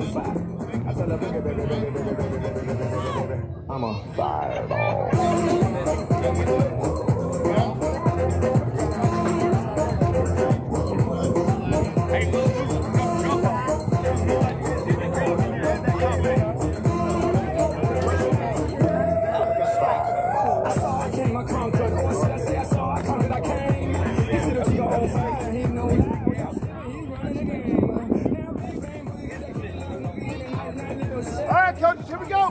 fire. I tell her, baby, baby, baby, baby, baby, baby, baby, baby, I'm a fireball. I saw I came, I conquered. Or should I say I saw I conquered, I came. Instead of your own fight, he know that. All right, coaches, here we go.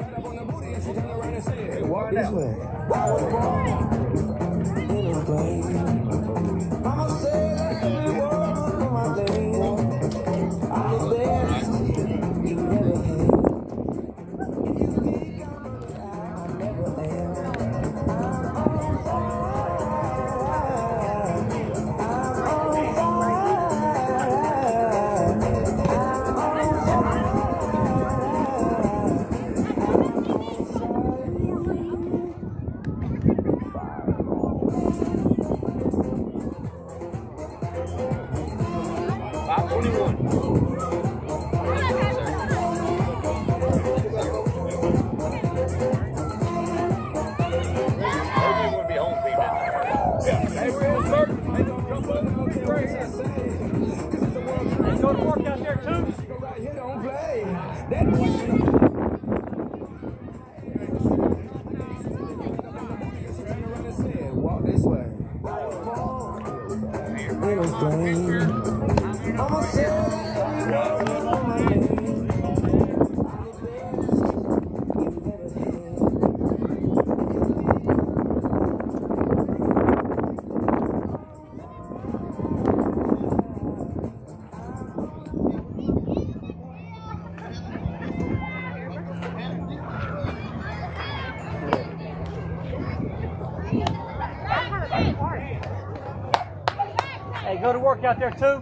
Walk this way. Go to work out there too. Walk this way. Hey, go to work out there too.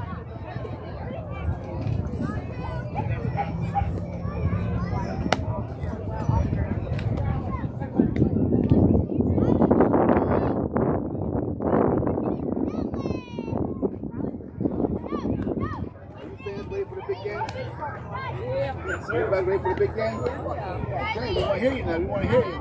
Ready for the big game? Everybody ready for the big game? Okay, we want to hear you now. We want to hear you.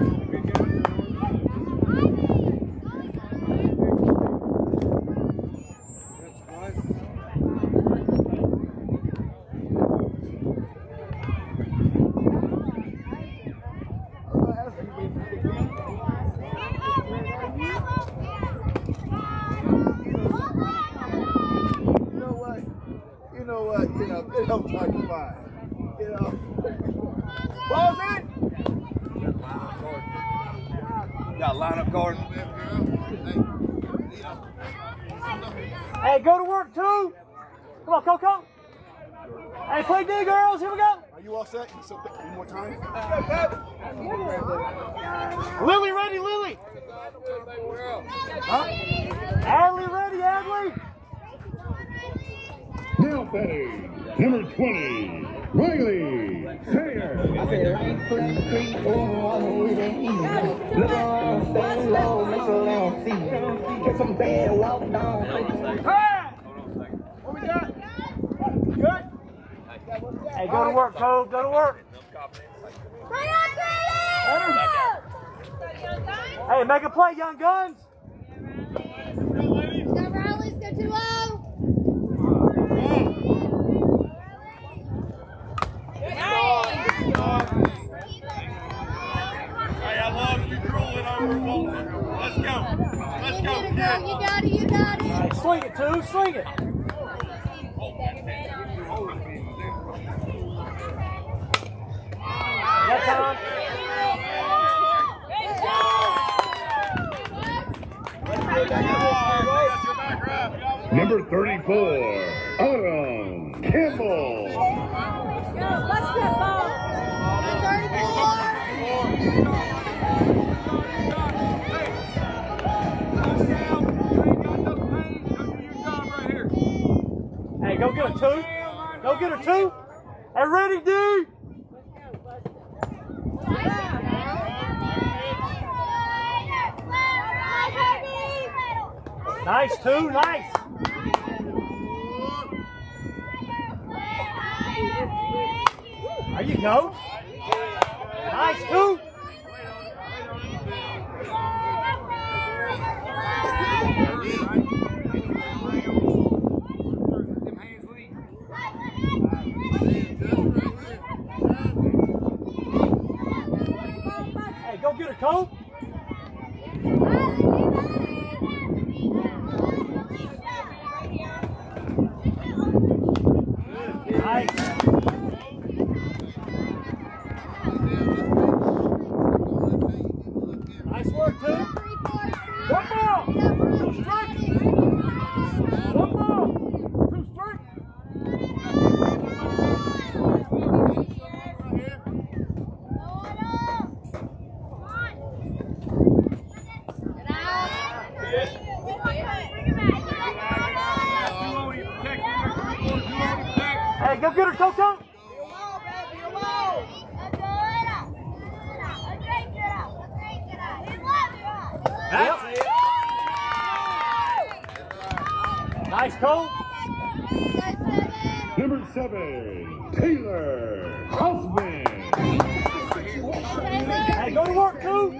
It helps like five. You know. Ball's in. Got lineup card. Hey, go to work too. Come on, Coco. Hey, play D, girls. Here we go. Are you all set? One more time. Lily ready, Lily. Huh? Adley ready, Adley. Now batting, number 20, Riley Sayer. I said, rain, flame, creek, over, with an ease. Look around, stand low, make a land see. Get some bad, walk down. Hey! What we got? Good? Hey, go to work, Cove. Go to work. Hey, make a play, young guns. Go Riley's, go 2-0. Hey, I love you drooling over Walter. Let's go. Let's go, kid. You got it, you got it. Hey, swing it, too. Swing it. That time. Number 34, MOJO Campbell. Let's get ball. 34. Hey, go get a 2. Go get a 2. Hey, ready, D? Nice, 2. Nice. There you go. Nice, 2. Hey, go get her, Cole. Nice. Nice work, 2. One ball. 2 strikes. One ball. 2 strikes. Hey, go get her, Coco. Yep. Nice, Cole. Number 7, Taylor Houseman. Hey, go to work, 2.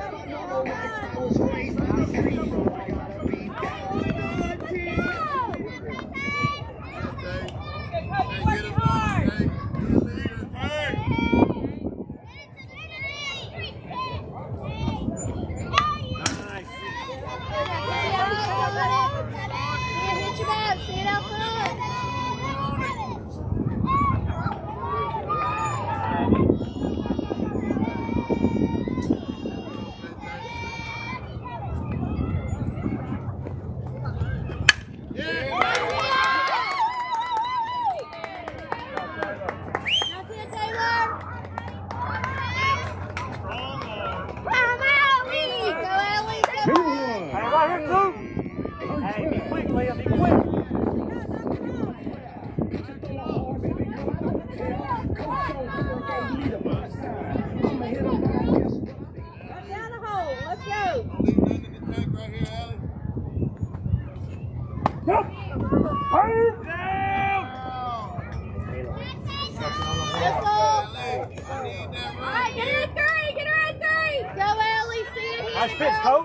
Nice pitch, Coach.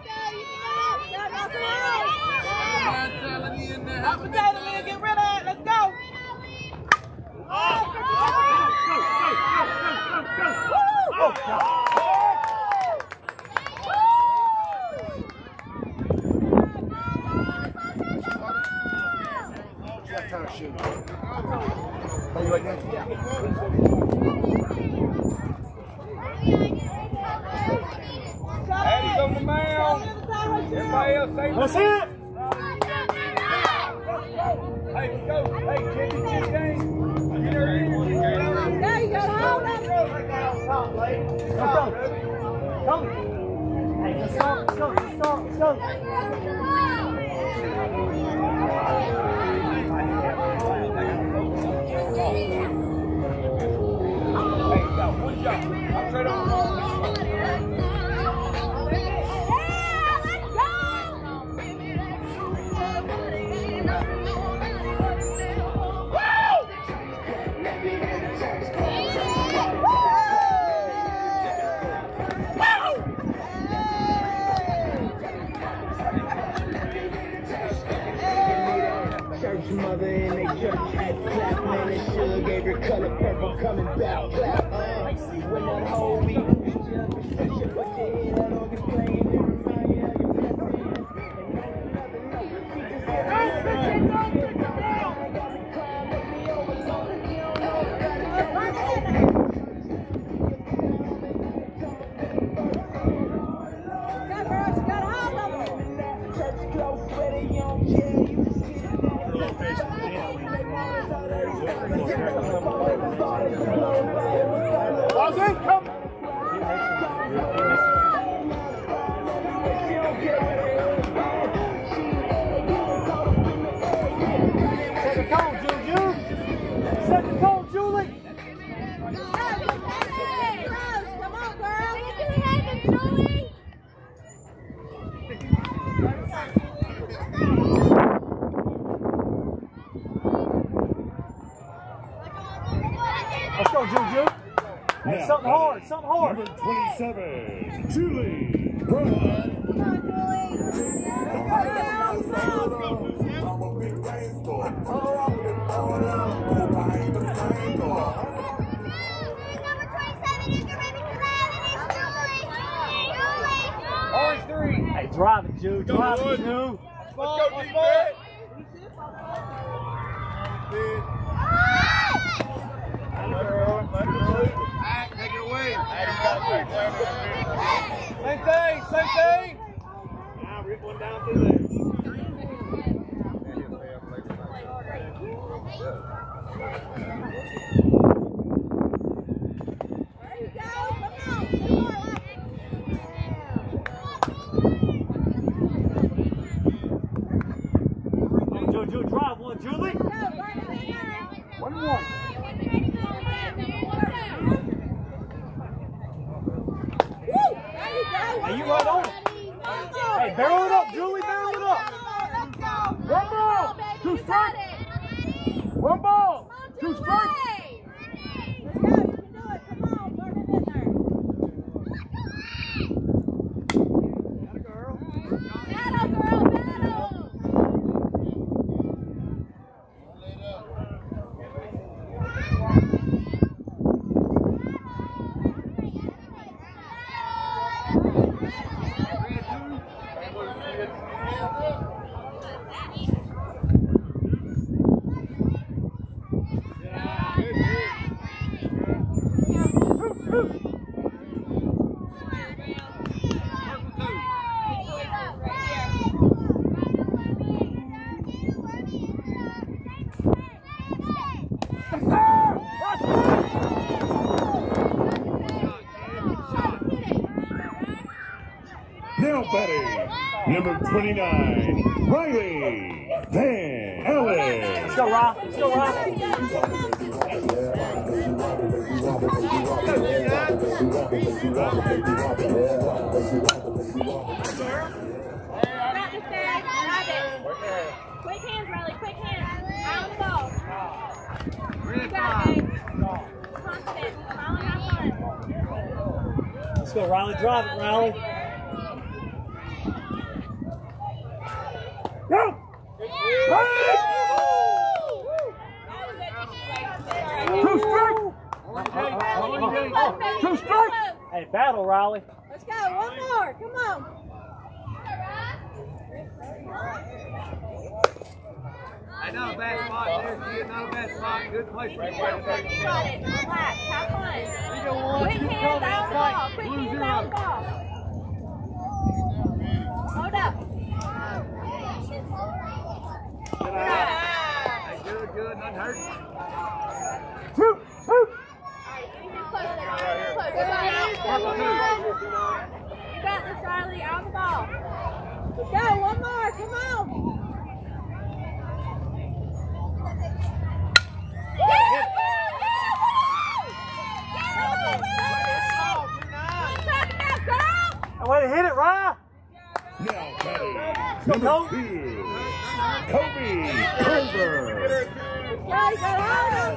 Hot potato, man, get rid of it. Let's go. Addy's on the mound. Everybody else say Let's hit it. Hey, let's go. Hey, Jimmy, game. Get her in. There you go, hold up. Come. Hey, let's go, let's go, let's go, let's go. Hey, go. One shot. I'm straight on. Church mother in they church hat clap, man, and sugar gave her color purple coming back, clap, when that whole week, but your head out on the plane, and remind you how you Set the tone, Juju. Set the tone, Julie. Come on, girl. Get to the head, Julie. Let's go, Juju. Hey, something hard, something hard. Number 27, Julie. Come on, Orange 3. Hey, drive it, Jew. Drive it, Jew. Let's go, defense. Take it away. Same thing, same thing. Now rip one down through there. Joe, drive one, Julie. 1-1. Hey, you right on. Hey, barrel it up, Julie, barrel it up. One ball, 2 strikes. One ball, 2 strikes. Now batting, number 29, Riley Van Allen. Let's go, Rob. Let's go, Rob. Quick hands, Riley, quick hands. Eye on the ball. You got it, babe. Confident. Smile and have fun. Let's go, Riley. Drive it, Riley. Go! Two strikes! 2 strikes! Hey, battle, Riley. Let's go. One more. Come on. Hey, not a bad spot there, kid. Not a bad spot. Good place for you. Relax. Have fun. Quick hands out the ball. Quick hands out the ball. Hold up. Hey, good. Nothing hurt. Shoot! Shoot! You got this, Riley. Out the ball. Let's go. One more. Come on. Way to hit it, Ryan. Now batting, number 2, Kobe Culver. Guys, go home.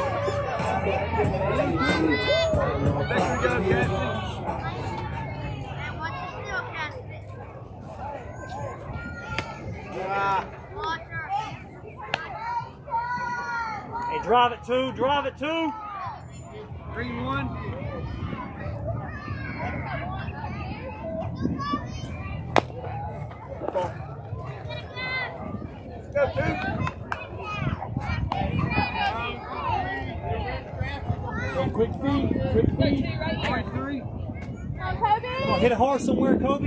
Best you got, Captain. Hey, drive it, 2. Drive it, 2. 3-1. Go, 2. Quick feet. Quick feet. Orange 3. Come on, Kobe. Come on, hit it hard somewhere, Kobe.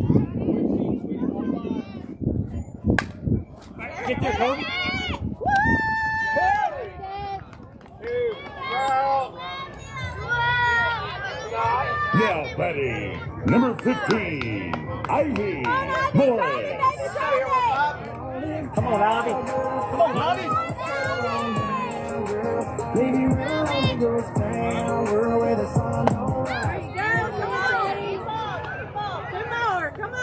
Get there, Kobe. Now batting, number 15, Ivy Morris. Come on, Ivy. Come on, Ivy. Baby, round goes down, we're where the sun don't rise. Come on.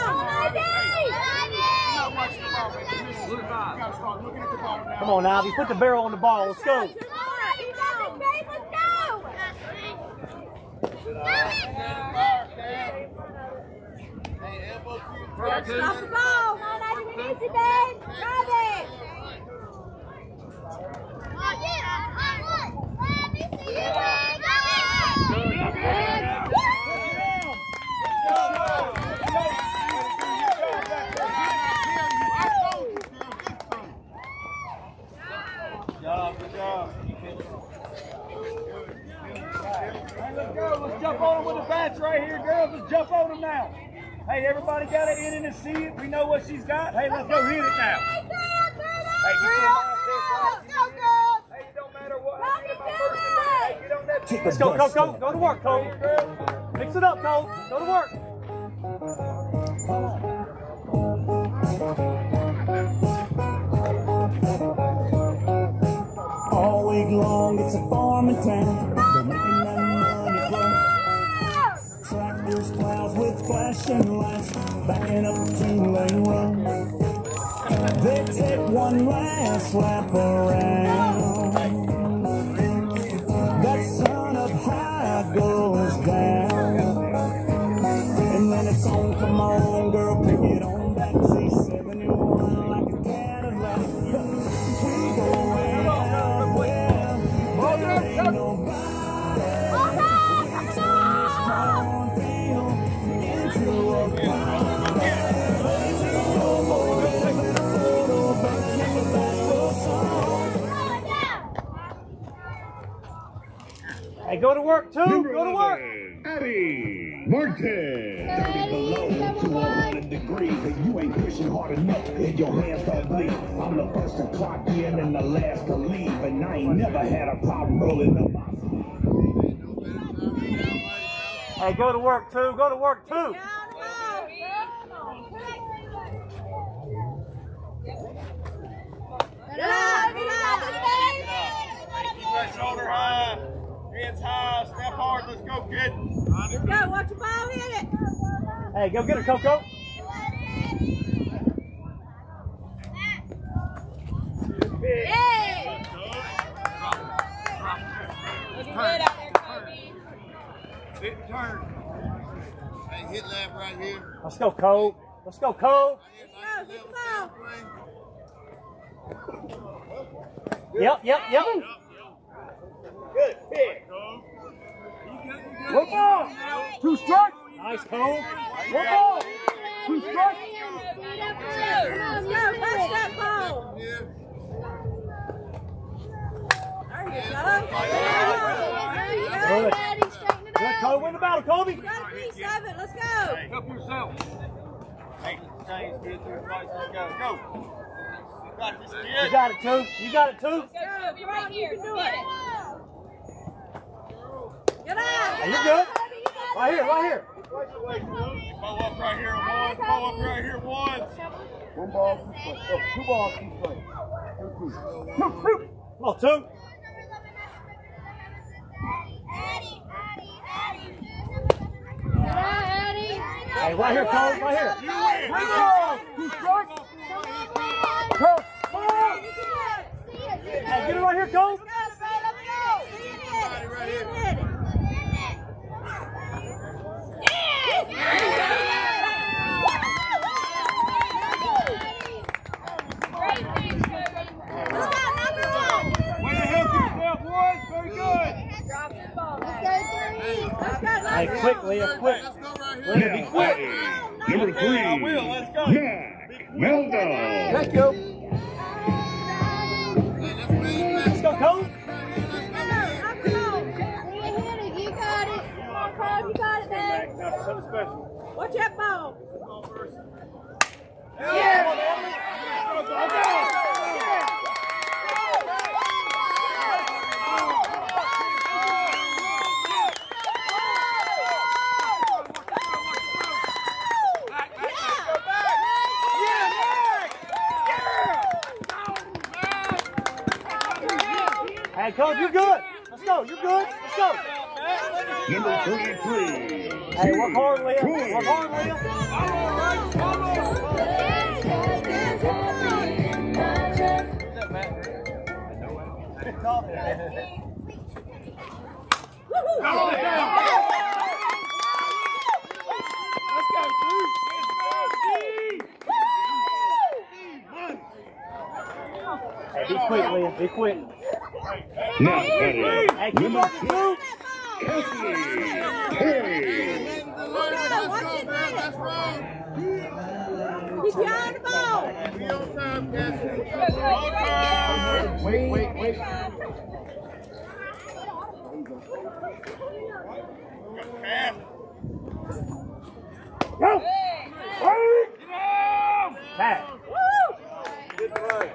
Come on, Ivy. Put the barrel on the ball. Let's go. Let's go. Stop the ball. Come on, Eddie, we need you, babe. Grab it. Good job. Hey, let's go. Let's jump on them with the bats right here, girls. Let's jump on them now. Hey, everybody got it in and see it. We know what she's got. Hey, let's go hit it now. Hey, get your mindset right. Hey, it don't matter what I did in my first inning. Hey, get on that pitch. Let's go, Cole. Go to work, Cole. Mix it up, Cole. Go to work. All week long, it's a farming town. They're making that money flow. Tractors, plows with flashing lights, backing up a two-lane road. They take one last lap around. That sun up high goes down. And then it's on, come on, girl, pick it on back. C71 like a Cadillac. We go way out where there ain't nobody. We turn this strong deal into a party. Hey, go to work, too. Go to work. Eddie Martin. 30 below to 100 degrees, and you ain't pushing hard enough, and your hands start bleeding. I'm the first to clock in and the last to leave, and I ain't never had a problem rolling up my sleeve. Hey, go to work, too. Go to work, too. Keep that shoulder high. Hands high. Step hard. Let's go, kid. Let's go. Watch the ball. Hit it. Hey, go get her, Coco. Hey! Looking good out there, Kobe. Sit and turn. Hey, hit left right here. Let's go, Cole. Let's go, Cole. Let's go. Hit the ball. Yep. Good pick. One ball. 2 strikes. Nice, Cole. 1 ball. 2 strikes. Let's go. Touch that ball. There you go. Good. Good, Cole. Win the battle, Kobe. You got a piece of it. Let's go. Help yourself. Hey, James, get to your place. Let's go. Go. You got this, kid. You got it, too. You got it, too. Go, Kobe, right here. You can do Get it. Get out. Hey, you're good. Right here, right here. Bow up right here, one. Bow up right here, one. 1 ball, 2 strikes. Oh, 2 balls, 2 strikes. 2. Come on, 2. Hey, right here, Cole. Right here. 1 ball. 2 strikes. Cole. Come on. Hey, get it right here, Cole. Let's go. See it hit it. See it hit it. Great pitch, Kobe. Let's go. Knock her off. Way to help yourself, boys. Very good. Drop the ball. Let's go. Let's go. Hey, quick, Leah, quick. Let's go right Leah, be Now quick. batting, number 3, I will. Let's go. Mac Meldo. Thank you. Let's go, Cole. Knock her off. You got it. Come on, Cole. You got it, man. Something special. Watch that ball. Hey, Cole, you're good. Let's go. You're good. Let's go. Number 33. Hey, work hard, Leah. Work hard, Leah. Woo-hoo. Be quick, Leah. Be quick. Now batting, Hey, keep number working, 2, Luke. Cassie Carey. Keep your eye on the ball. Be on time, Cassie. Wait. Go! Pat. Good play.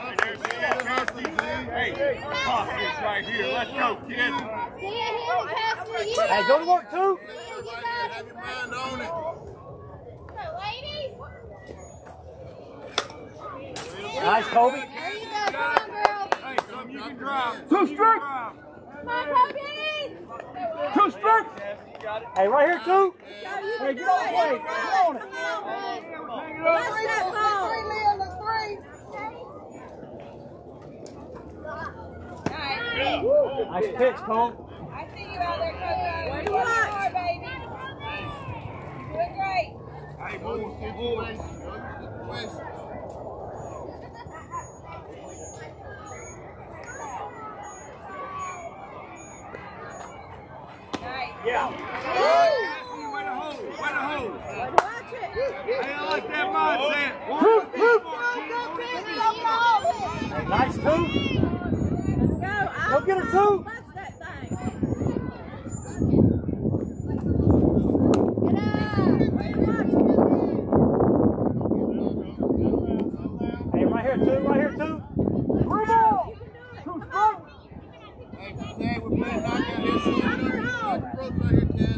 Hey, pop this right here. Let's go, kid. See it here, Cassie. You Hey, go to work, too. You got Have your mind on it. it. Ladies. Nice, Kobe. There you go. Come on, girl. Hey, son, you can drive. 2 strikes. Come on, Kobe. 2 strikes. Hey, right here, 2. Hey, get on the way. Get on it. Let's that ball. Nice pitch, Cole. I see you out there, Coco. Way to Work watch. hard, baby. Doing great. Hey, move. Nice. Yeah. Way to hold. Way to hold. Watch it. Hey, I like that mindset. Nice, 2. Let's go. Go get her, 2. Bust that thing. Hey, right here, 2. Right here, 2. Three ball. 2 strikes. Hey, today we're playing knockout here. See you later. Right here, kid.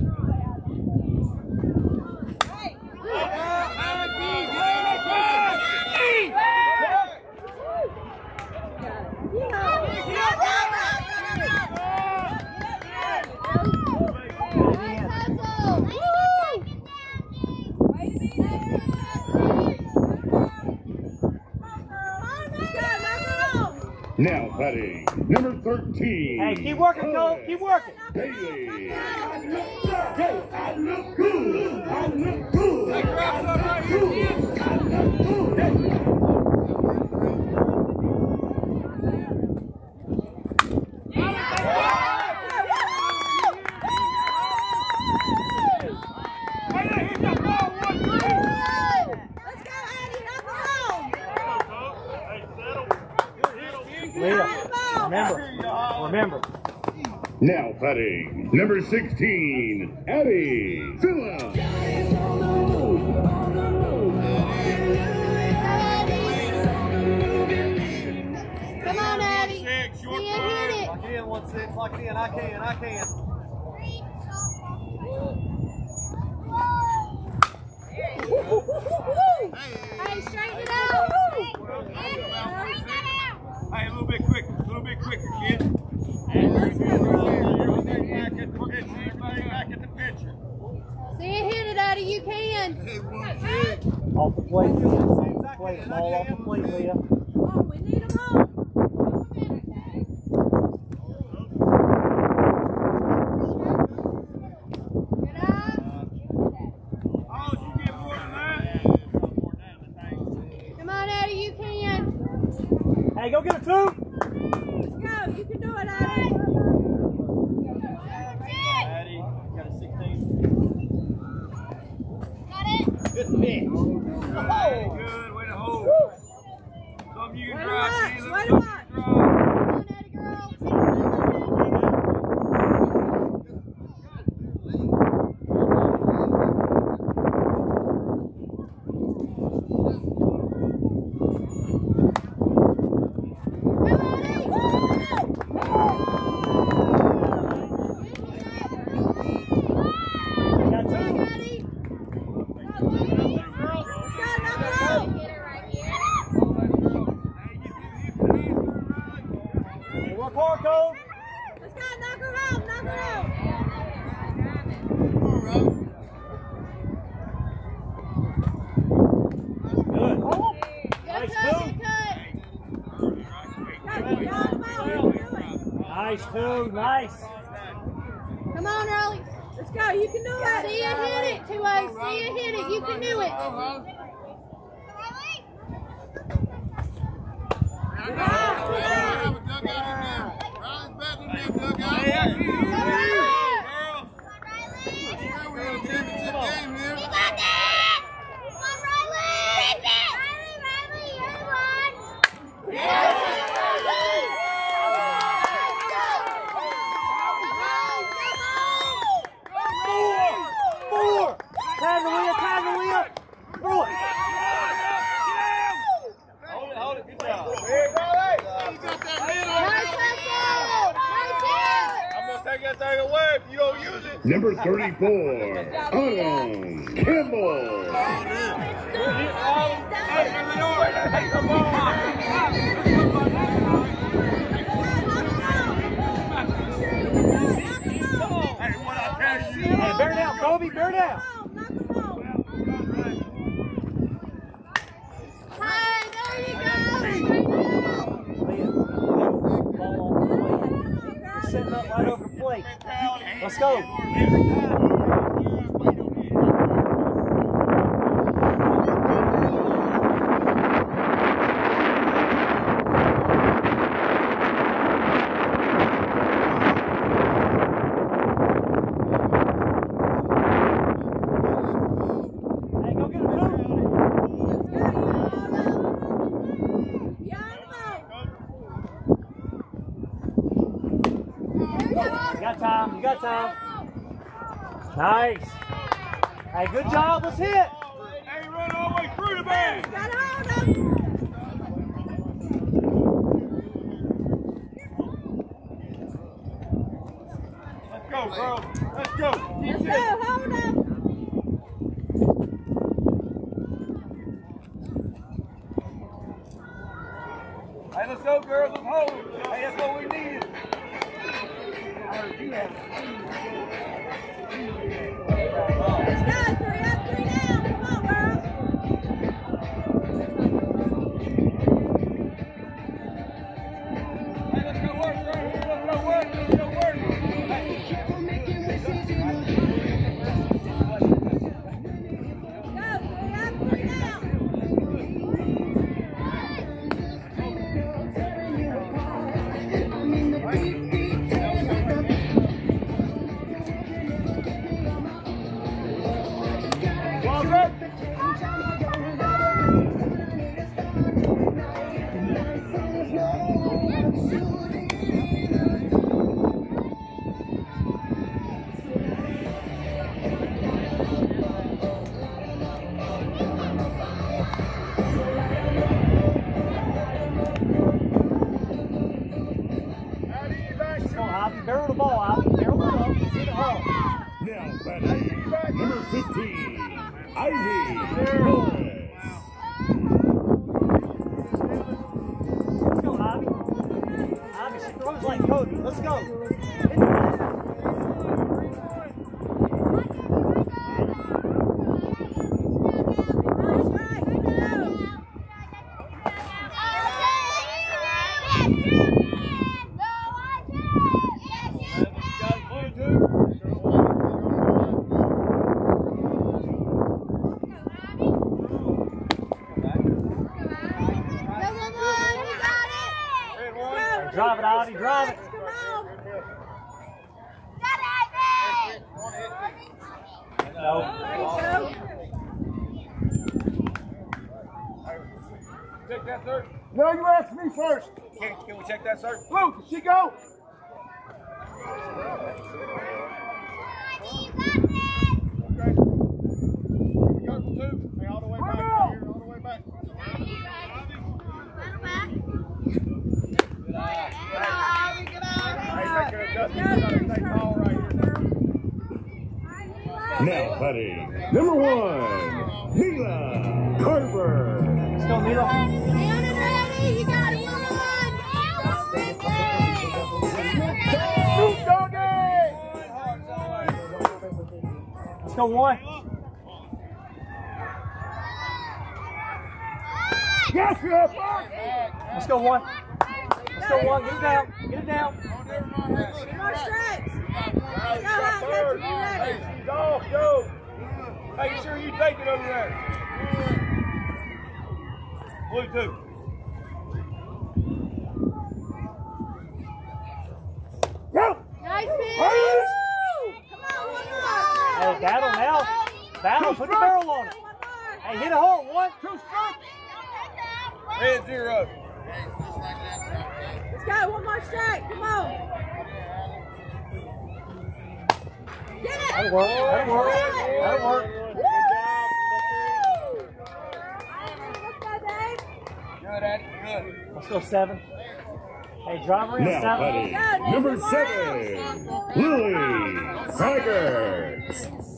Now batting, number 13. Hey, keep working, Cole. Keep working. Bailey. Hey, grab some right here, kid. Leah, remember. Now batting, number 16, Abby Phillips. Come on, Addie. Short See it, hit it. Lock in, 1-6. Lock in. I can. Hey, straighten it out. Hey, a little bit quicker, kid. Hey, everybody back at the pitcher. See it, hit it, Addie. You can. Hey, 1-6. Off the plate. Ball off the plate, Leah. Oh, we need them all. Get up. Oh, you get more than that? Come on, Addie. You can. Hey, go get a 2. Let's go. You can do it, Addie. Addy, got a 16. Got it. Good pitch. Oh, good. Way to hold. Something you can Way to drive, watch, kid. way to watch. Drive. Come on, Addie girl. Got 2. Hey, work hard, Cole. Let's go, knock her out, knock her out. Good. Go Nice, cut, 2. get cut. Go, get on the ball, you can do it. Nice, 2. Nice. Come on, Early. Let's go, you can do it. See it, hit it, 2-0. See it, hit it, you can do it. Number 34, MOJO Campbell. Hey, bear down, Kobe, bear down. Hey, there you go. You're setting up right over the plate. Let's go. You got time. Nice. Hey, good job. Let's hit. Hey, run all the way through the bag. Got hold of him. Let's go, bro. Let's go. Let's go. Hold him. Hey, let's go, girls. Let's hold it. Hey, that's what we needed. Let's go. 3 up, 3 down. Come on, girls. Hey, let's go work right here. Let's go work. Let's go work. Barrel the ball out. Barrel the ball. Hit it hard. Now batting, number 15, Ivy Morris. Let's go, Ivy. Ivy, she throws like Cody. Let's go. Drive it, Ivy, drive it. Come on. No. There you go. Check that, sir. No, you asked me first. Can we check that, sir? Blue, can she go? Okay. We go for 2. Hey, all the way back right here. All the way back. Now batting, number 1, Mila Carver. Let's go, Mila. Leona's ready. You got it. 1 Let's go, 1. Yes, yes. Let's go, 1. Let's go, 1. Get it down. Get it down. more strikes. Go, Hot Country, be ready. Hey, she's off, go. Make sure you take it over there. Blue 2. Battle, put the barrel on it. Hey, hit a hole. 1, 2 strikes. Head 0. Let's go. One more strike. Come on. Get it. That'll work. That'll work. That'll work. Woo! Let's go, Dave. Good, Eddie. Good. Let's go 7. Hey, driver in Now, 7. buddy, number 7, Lily Tigers.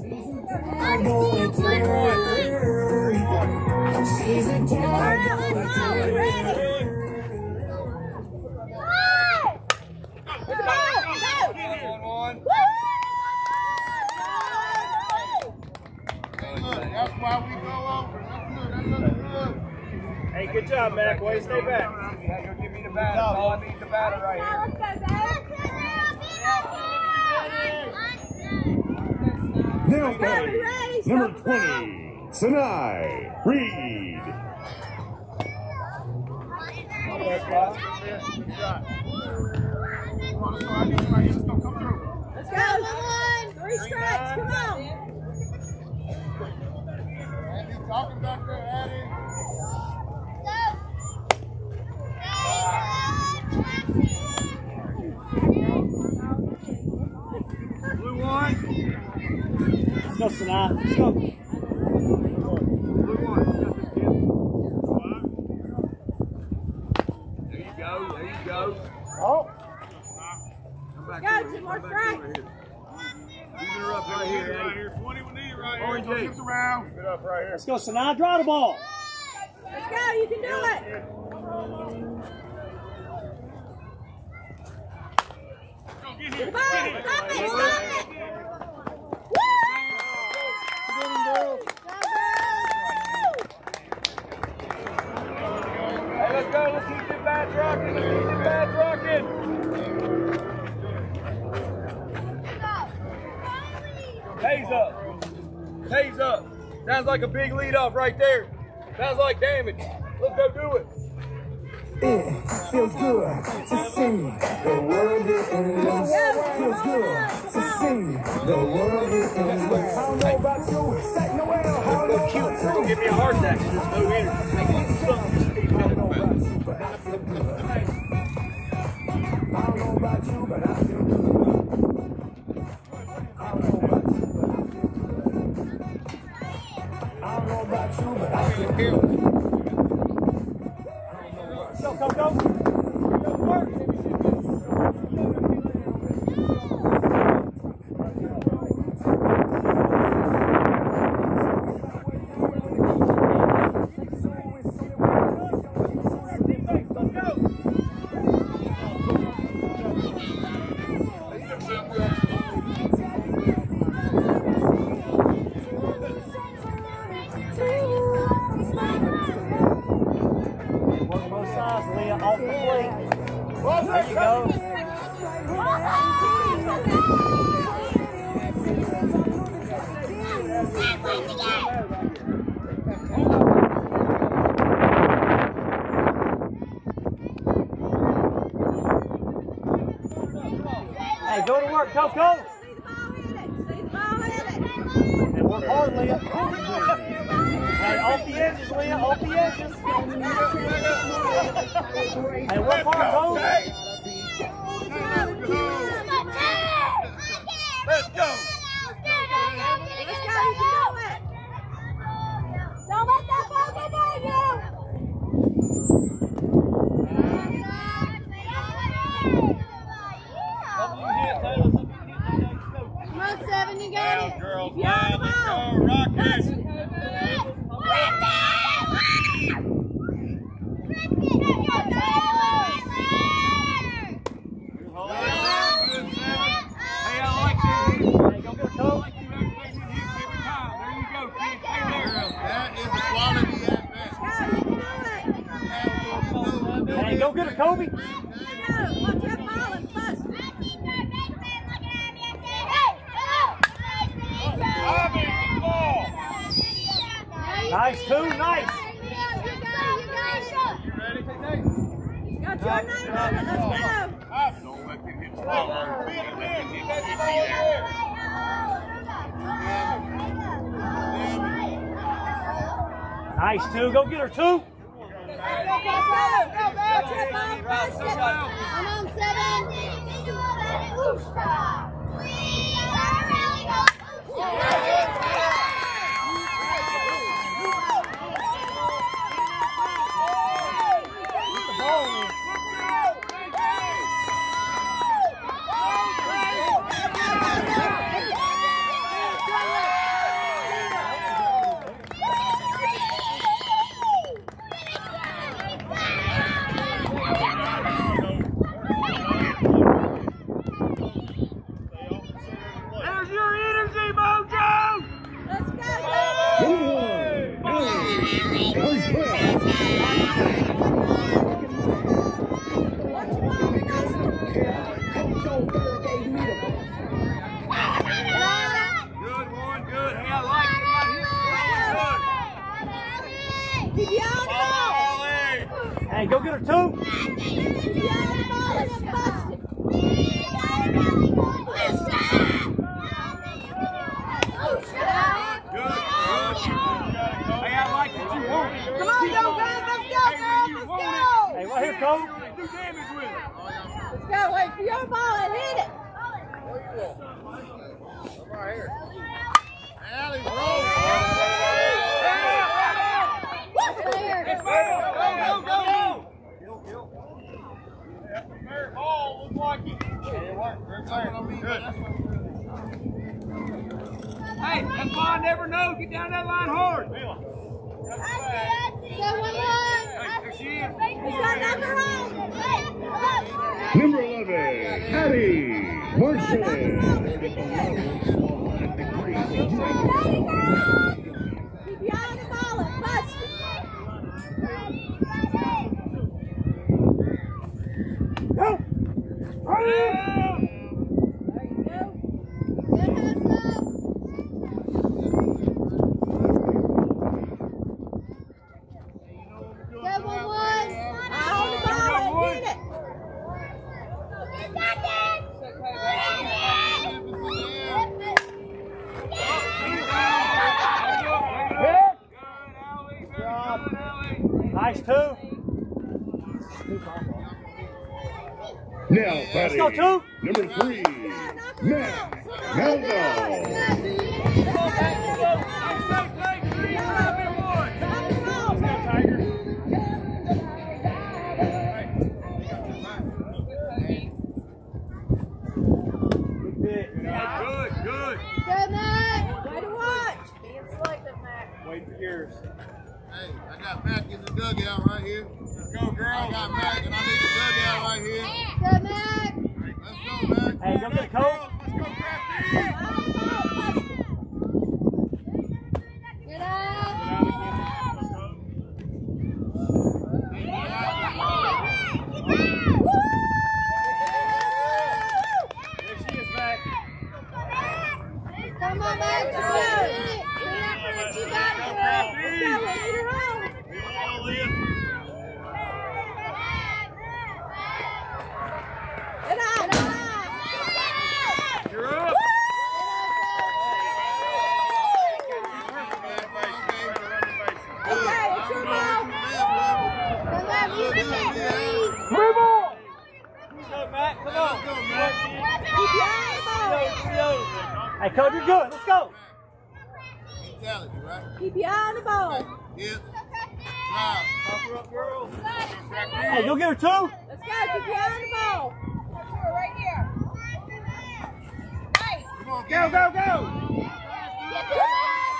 She's a cat. That's why we go over. That's good. That looks good. Hey, good job, Mac. Way stay back. Yeah, go give me the batter. All I need is the batter right here. Now, buddy, number 20, Sinai Reed. Let's go. 3 strikes. Come on. Andy, talking back there, Andy. Blue 1. Let's go, Sinai. Let's go. Blue 1. There you go. There you go. Oh. Come back Go, over 2 here. more Come back strikes. over here. Even her up right here, Eddie. 20, we need it right here. Orange Go 8. hips around. Get up right here. Let's go, Sinai. Draw the ball. Let's go. You can do it. Come on. Stop it. Stop it. Woo! Hey, let's go. Let's keep the bats rocking. Let's keep the bats rocking. Pays up. Pays up. Sounds like a big lead off right there. Sounds like damage. Let's go do it. It feels good to see the world is in this. Feels good to see the world is in this. I don't know about you, Sack Noel. I don't know about you. Give me a heart attack. There's no energy. I don't know about you, but I feel good. I don't know about you, but I feel good. I don't know about you, but I feel good. I don't know about you, but I feel good. Go, go, go. Go, work. Off the plate. There you go. Hey, go to work. Go, go. See the ball hit it. And work hard, Leah. Hey, off the edges, Leah. Off the edges. Hey, work hard, go. Let's go. Let's go, you can do it. Don't let that ball go by you. Come on, 7, you got it. Girls, You're on the let's ball. go. Rocket. Hey, I like this. Hey, go get a coat. That is the quality at bat. Hey, go get a Kobe. Watch that ball and bust. Nice, 2, nice. Got your name on it. Let's go. Don't let them hit the ball. Be in the man. Keep that ball in there. Then Nice, 2. Go get her, 2. Come on, There's your energy, Mojo! Let's go, Good one, good. Hey, I like it right here. keep you on the ball. Hey, go get her, 2. Keep you on the ball and bust it. Good. Hey, I like what you want. Come on, young guys, let's go, Hey, when girls, you let's want go. Hey, right here, Cole. Do damage with it. Let's go, wait for your ball and hit it. Alley, roll. What's there? Go. Fair ball, look like it. Good. Hey, that's why I never know. Get down that line hard. Go 1-1. Hey, there she is. Let's go, knock her off. Number 11, Hattie Marshall. Keep you on the ball and bust it. Go. There you go. Good hustle. Go 1-1. On the ball and hit it. Nice, 2. Now Let's batting, go, 2. number 3, Matt Maldo. Good. Go, Matt. Way to watch. Being selective, Matt. Wait for yours. Hey, I got Mac in the dugout right here. Let's go, girl. I got Mac and I need the dugout right here. Go, Matt. Let's go, Mac. Hey, go get a Cole. Let's go, Crafty. On the ball, bust it. Get up. There she is, Mac. Come on, Matt. Let's go. Remember what you got to do. Let's go. We need her home. All in. Get up. You're up. Okay, it's your ball. Come on, you can get it. Move on. Go, Mac. Come on. Keep your eye on the ball. Hey, Cole, you're good. Let's go. Mentality, right? Keep your eye on the ball. Hit. Drive. Hey, go get her, 2. Let's go. Keep your eye on the ball. Right here. Come on, Go. Get to the ball.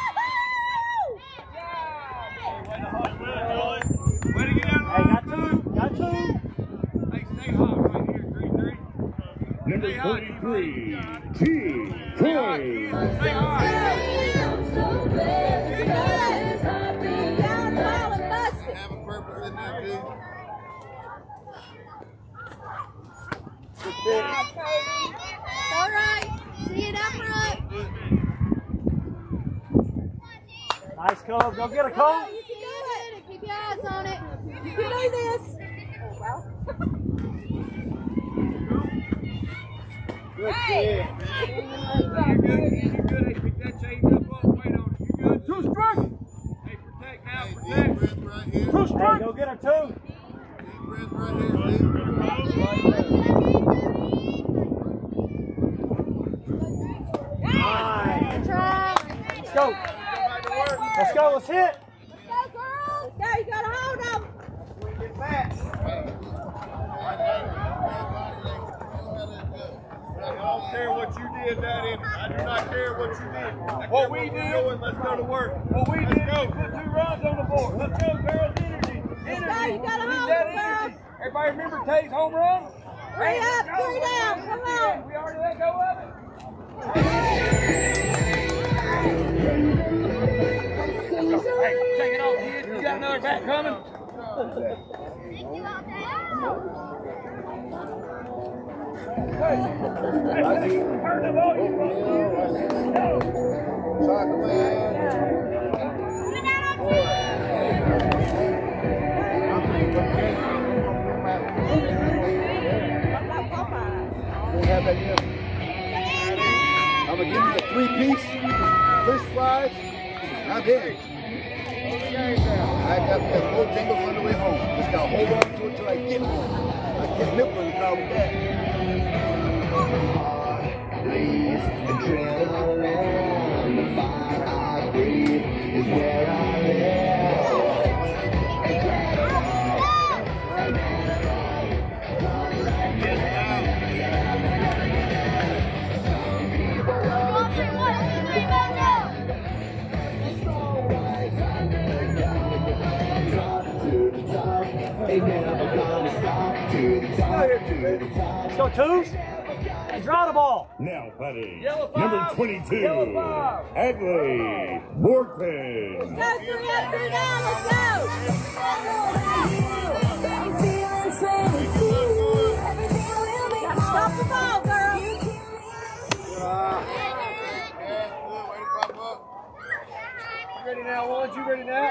Way to get out Hey, got 2. Got 2. Hey, stay hot right here. 3-3. Number 43, T. Troy. Stay hot. Down the ball and bust it. have a purpose in there, dude. All right. See it up front. Nice, Cole. Go get a Cole. You can do it. Keep your eyes on it. You can do this. Good kid. You're good. Hey, pick that change up. Wait on it. You good? Too strong. Hey, protect now. Hey, go get her two. Nice. Let's go. Let's go. Let's hit. Let's go, girls. Let's go. You got to hold them. Get back. I don't care what you did that in. I do not care what you did. What we did, let's go to work. What we did is put 2 runs on the board. Let's go, girls. Energy. Energy. You gotta Need hold that them, energy. girls. Everybody remember Tate's home run? 3 up, 3 down. Come on. We already let go of it. Hey, take it off, kid. You got another bat coming? Hey, turn the ball. You I'm gonna give you a 3-piece, fish fries, I'm in. I got that whole jingle on the way home. Just gotta hold on to it till I get home. I can't live with the car with that. The fire I breathe is where I live. Let's go, twos. Draw the ball. Now batting, Yellow 5. number 22, Yellow 5. Adley Morton. Let's go, 3 up, 3 down. Let's go. Stop the ball, girl. You ready now, Lawrence? You ready now?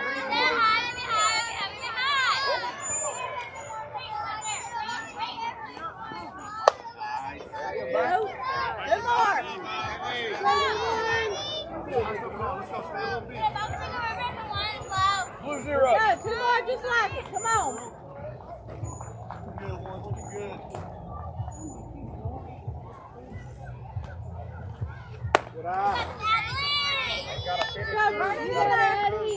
Good more. Blue 0. Go, 2 more just like it. Come on. Good eye. Go, Vernon, get ready.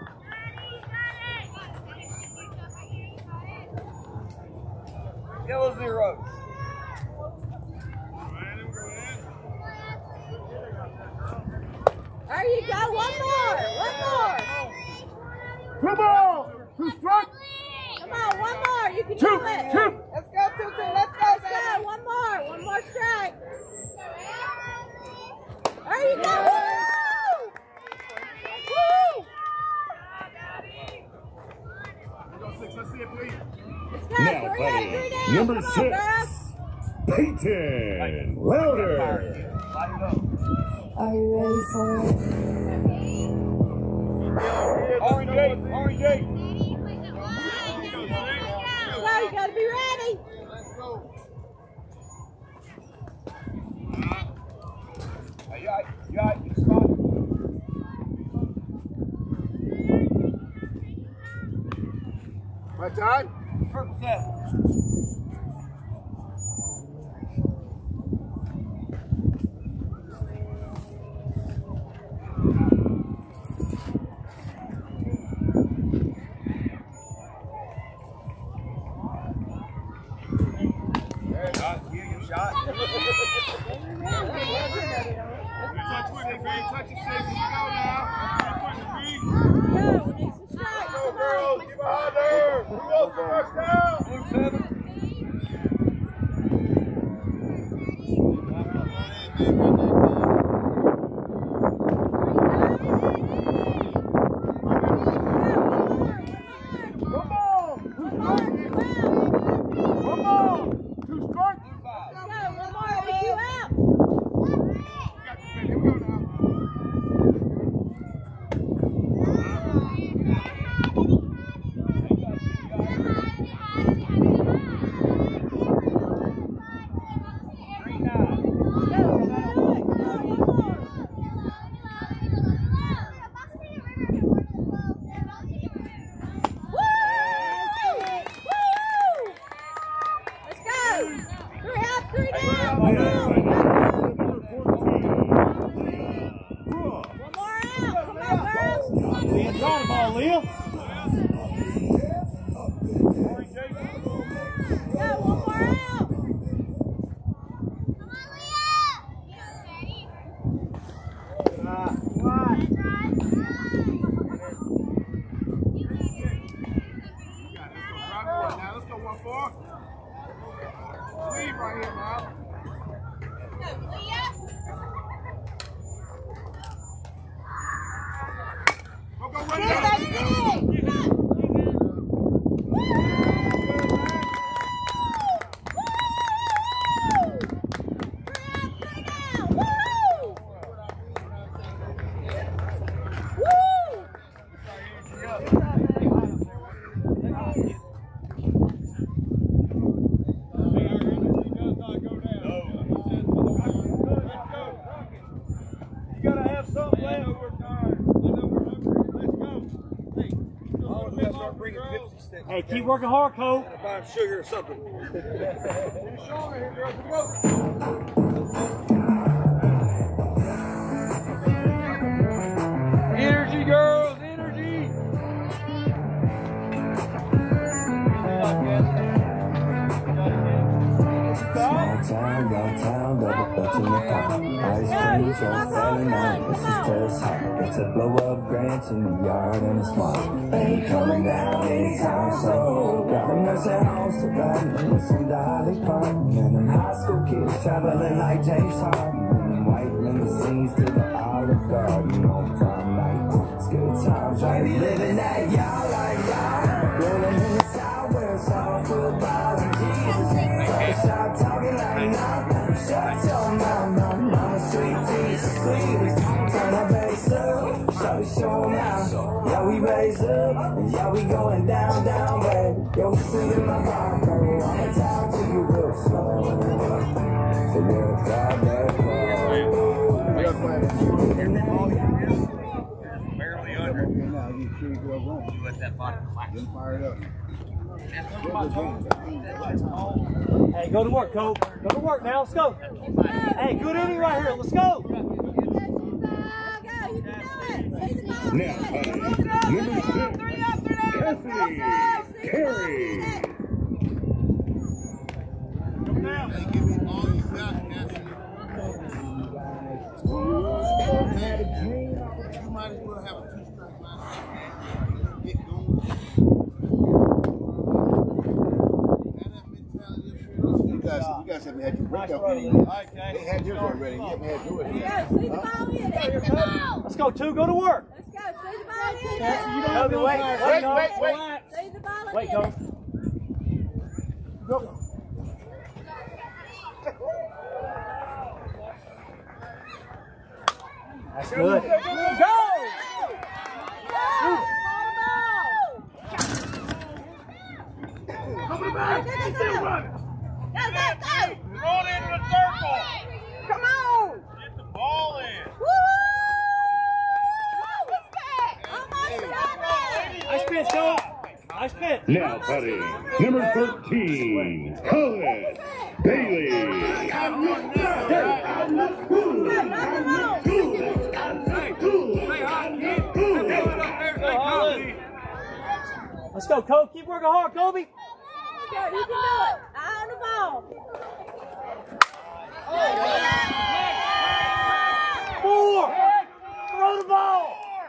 Yellow 0. There you go. One more. Come on! 2 strikes! Come on, one more. You can do it. 2! Let's go, 2-2. Let's go. One more strike. There you go. Woo! Let's see it, please. Let's go. Now 3 up, 3 batting, down. number Come on, 6, girls. Peyton Louder. Light it up. Are you ready for it? Orange 8. Orange 8. Go, you gotta be ready. Hey, you all right? You spot. My time? Purple 7. Shot. Touch with it, babe. Touch it, safe. Go now. Go, need some strikes. Go, girls. Keep behind her. Who goes first down? Blue 7. Leah, try the ball, Leah. Let's go 1-4. Lead right here, Miles. Go right there. Hey, keep working hard, Cole. Buy him sugar or something. Energy, girls, energy. Small town, young town, double dutch in the car. Ice cream truck, Saturday night, this is terrace hot. It's a blow up branch in the yard and it's smart. Ain't coming down anytime soon. Got them nursing homes to ride with some Dolly Parton. And them high school kids traveling like James Harden. And them white limousines to the Olive Garden on prom night. It's good times, right? We living that y'all like y'all. Rolling in the south where it's all football and Jesus. Shot talking like now. Shut your mama, sweet Jesus, sweetest. Turn that bass up, shut it, show now. Yeah, we raise up, and yeah, we going down, down, baby. Yo, we singing my Bronco. I'ma talk to you real slow. So we're God, that's Barely under. You let that body relax. fire it up. Hey, go to work, Cole. Go to work now. Let's go. Hey, good inning right here. Let's go. Now, number 6, Cassidy Carey. Hey, give me all you got, Cassidy. You might as well have a 2-strike line. Get going. You guys haven't had your breakup yet. They had yours already. You haven't had yours yet. Let's go, two. Go to work. Wait. Wait, Cole. Go. That's good. Go! Roll into the circle. Come on! Get the ball in. Nice pitch, Cole. Nice pitch. Now batting, number 13, Hollis Bailey. Let's go, Cole. Keep working hard, Kobe. You can do it. Eye on the ball. 4. Throw the ball.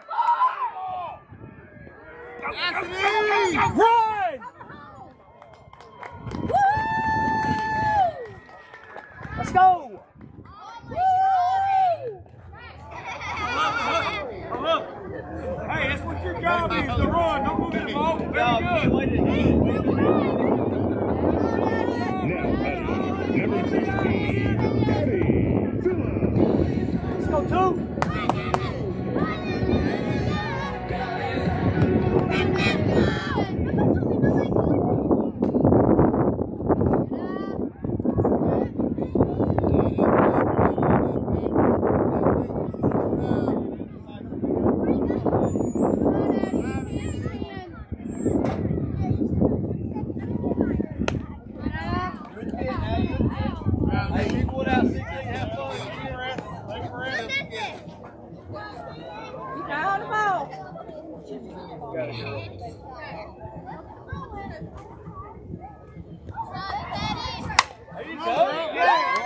Run! Let's go. Hey, that's what your job is, to run. Don't move the ball. Very good. Now batting, number 16, Gabby Phillips. Let's go, two. Hey, Hey, equal it out, 16, have fun. Thanks for running. Down the ball. Got it, girl. There you go. Yeah.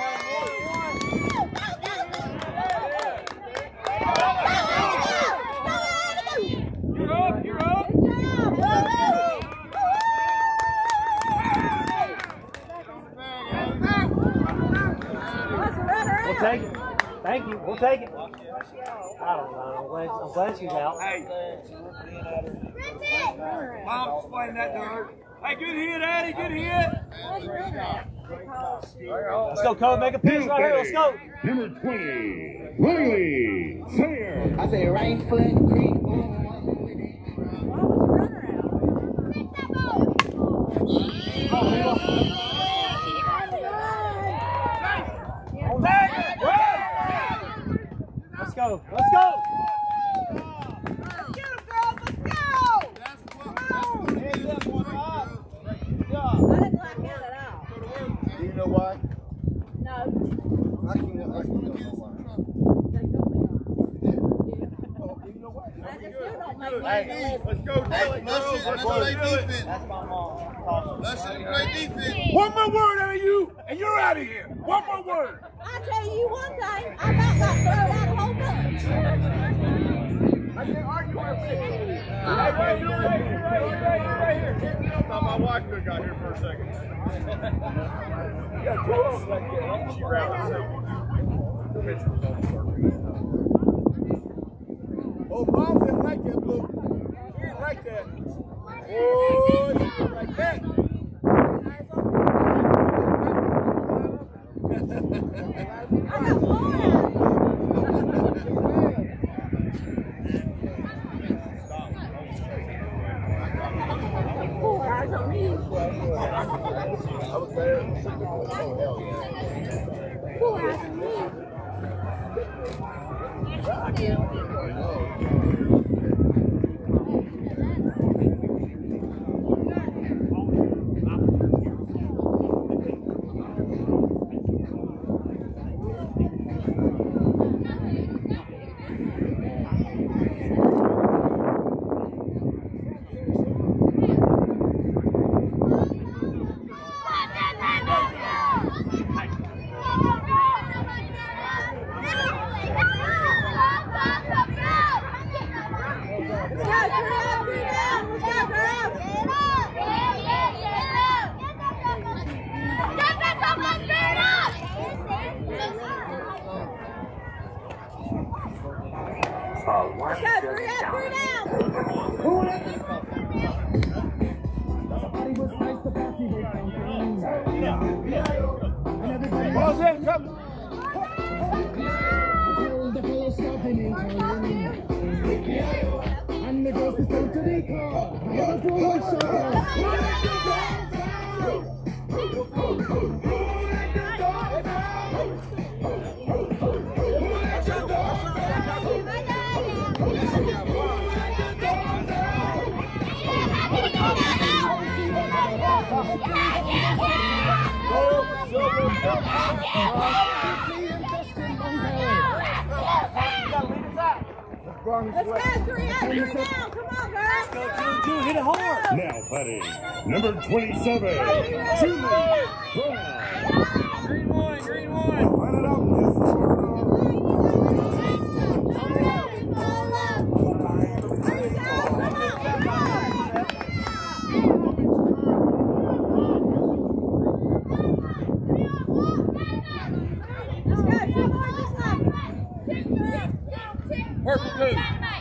You're up, you're up. We'll take it. Thank you. We'll take it. I don't know. I'm glad she's out. Hey. Mom's explaining that to her. Hey, good hit, Addie. Good hit. Let's go, Cole. Make a pitch right here. Let's go. Number 20, Riley Sayer. I say right foot, creep. Let's go. Let's go. Let's get him, girls. Let's go. I didn't like that at all. Do you know why? No. I can't know why. They told me Oh, you know why? I just still don't make Hey, let's go, Kelly. That's Let's great do it. defense. That's my mom. That's great defense. One more word out of you, and you're out of here. One more word. I tell you one thing, I about got thrown out a whole bunch. I can't argue with you. Hey, right here. I thought my wife could have got here for a second. You got two of them like that. She ran the picture was on the circle. Oh, Mom didn't like that, Blue. She didn't like that. Oh, she didn't like that. I got one. Four eyes on me. I was there. Oh, hell yeah. Four eyes on me. Let's go, three up, three down. Ball's in, come. And the girls start to recall. Let's go, three up, three down. Come on, girls. Two, hit it hard. Now putting number 27, Julie Brown. Green one, green one. Run it up, Purple two.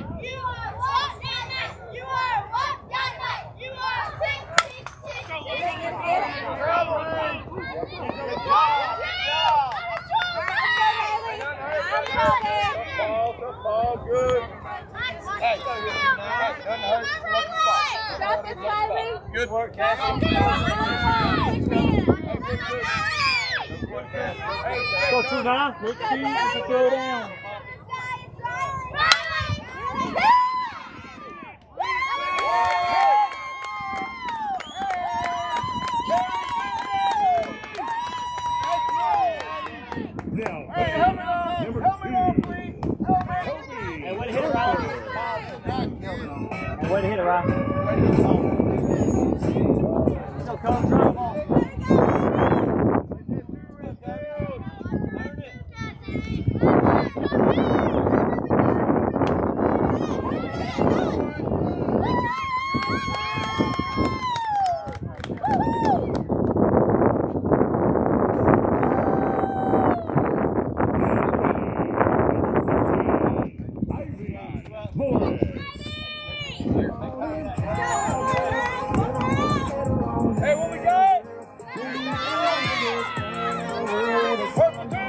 Ball, good. Hey, doesn't hurt. Drop this, baby. Good work, Cassie. Go 2-9. Let's see. Throw down. Now, Hey, helmet on! number Helmet on, 2. please! Helmet! Toby. Hey, way to hit it, Ryan. Way to hit it, Ryan. So, come, drive on. Hey, what we got? Purple 2.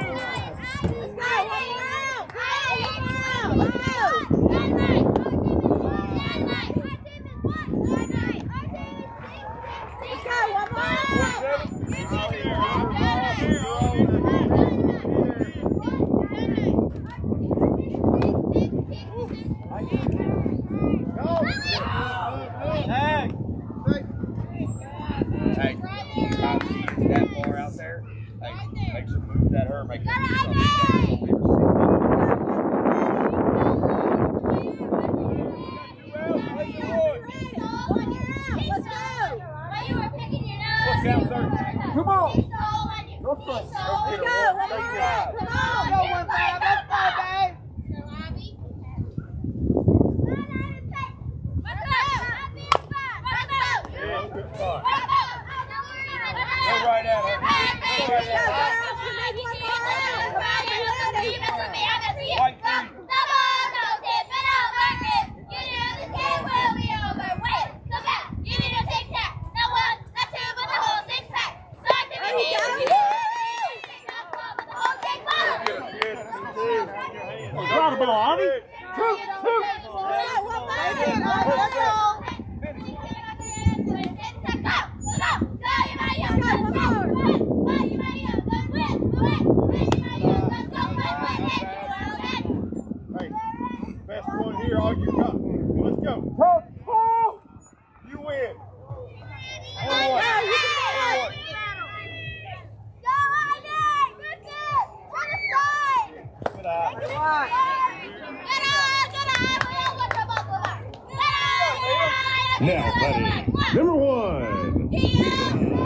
Hey, that far out there. Hey, make some moves at her. Make her do something. Let's go, sir. Come on. Go for it. Let's go. Come on. Go 1-5. Let's go, babe. Yeah, good spot. Go right at her. Go right at her. White 3. Draw the ball, Avi. Hey, best one here, all you got. Let's go. You win. Good eye. Now, buddy. Number 1.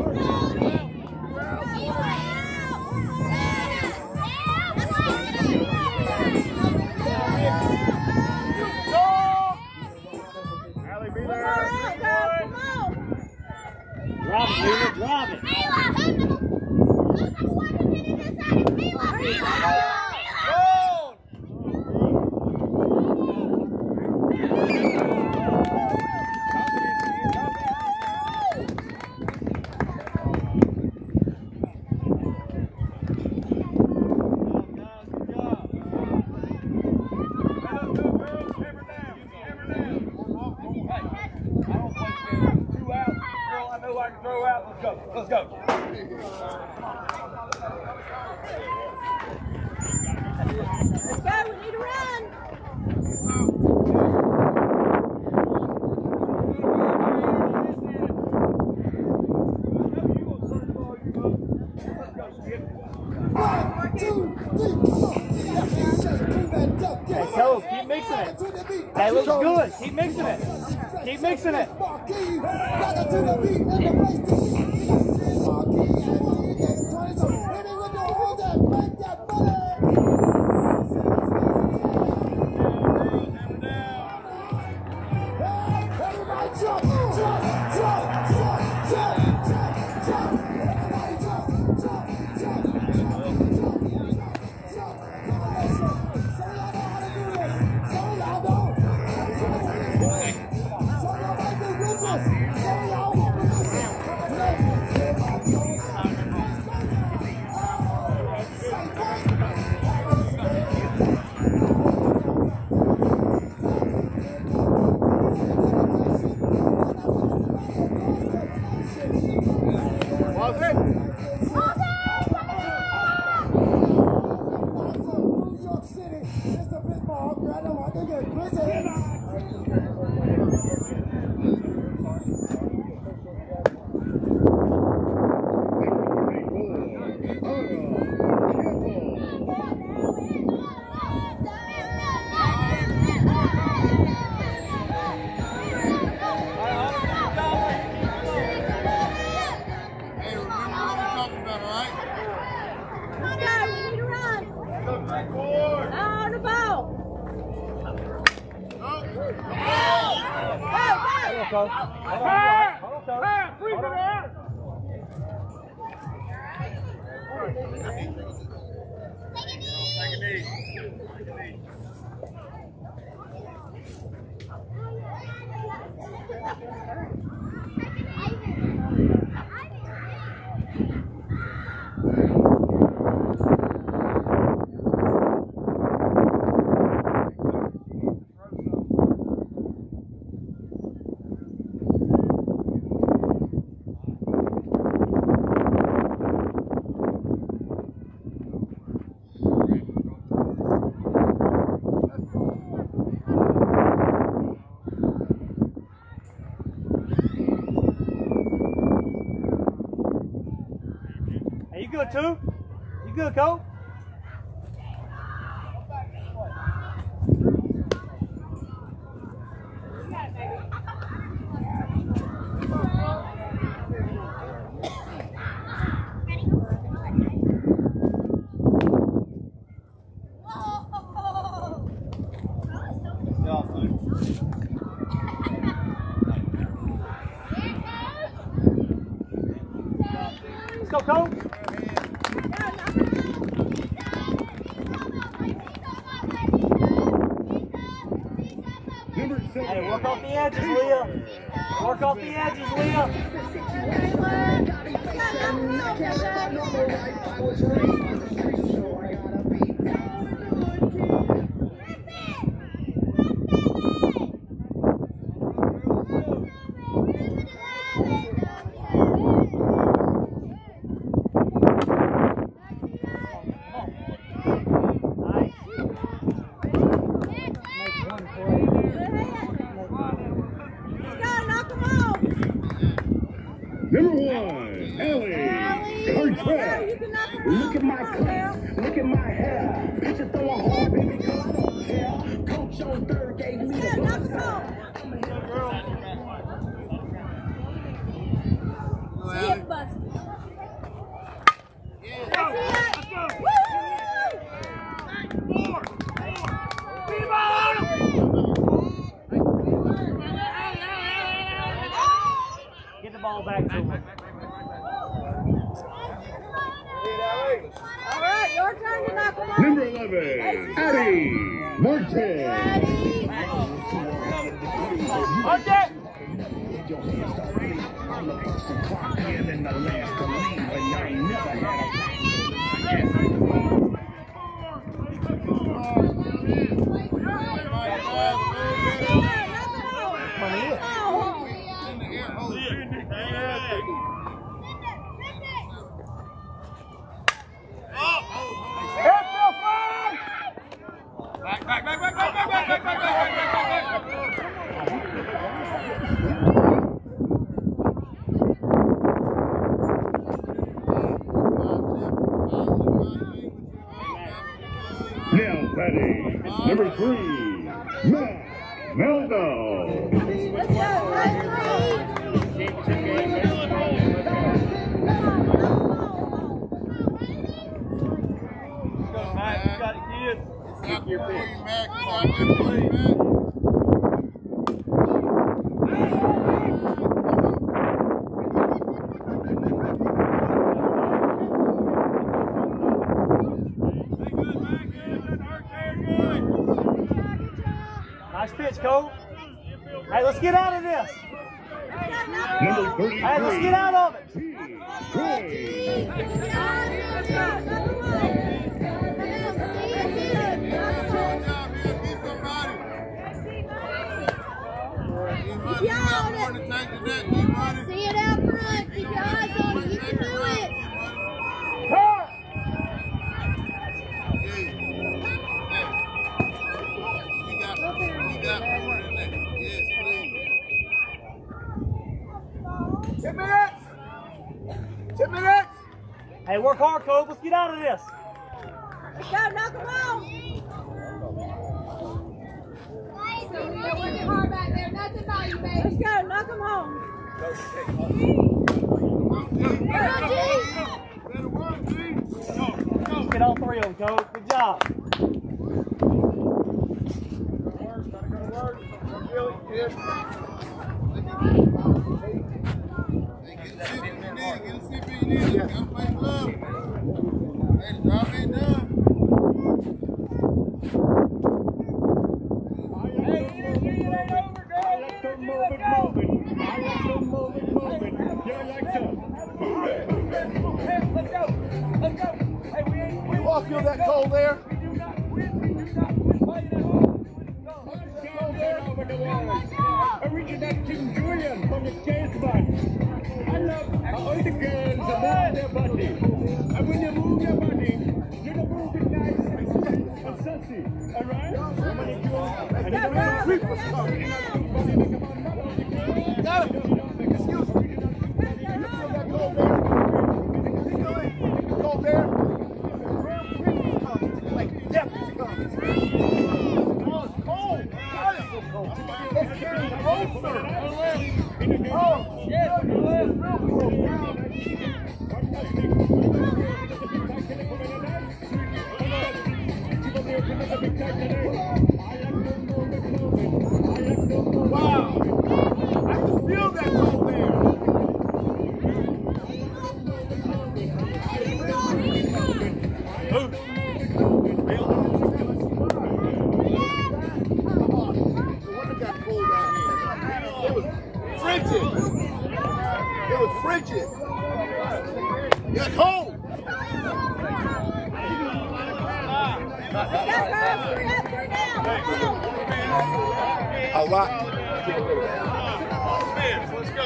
Allie, be there. Drop it, Luna, drop it. Throw out. Let's go. Let's go. Let's go. We need to run. Hey, Cole, keep mixing it. Hey, looks good. Keep mixing it. Keep mixing it. On the ball. Go. Freeze it out. Take a knee. You good too? You good, Cole? Let's go, Cole. Hey, work off the edges, Leah. Work off the edges, Leah. Number 1, Ellie Cartrell. Look at my class, look at my hair. Picture throwing hard, baby, girl, I don't care. Coach on third gave me the bus out. Skip bus. Get the ball back to him. All right, your turn to knock them off. Number 11, Addie Martin. Okay. Your hands start bleeding. I'm the first to clock in and the last to leave, but I ain't never had Now batting, number 3, Matt Meldo. Let's go, Matt, you got it, kid. Take your pick. Nice pitch, Cole. Hey, let's get out of this. Number 33, Hey, let's get out of it. Troy. See it out front. Keep your eyes on it. You can do it. Hey, work hard, Cole. Let's get out of this. Let's go, knock them off. They're working hard back there. Nothing about you, baby. Let's go, knock them home. Go, G. Get all three of them, Coach. Good job. You all feel that cold there? Original King Julian from the Case Band. I love how the girls move their body. And when you move your body, you're gonna move it nice and sassy. Alright? And you don't have people coming. Got it. Excuse me. You feel that cold there? You feel it? Cold there? Like death is coming. Oh, it's cold. God, it's so cold. It's getting closer. Oh, yes, it's real cold. Wow. I can feel that cold there. It was frigid. It's cold. A lot. Let's go.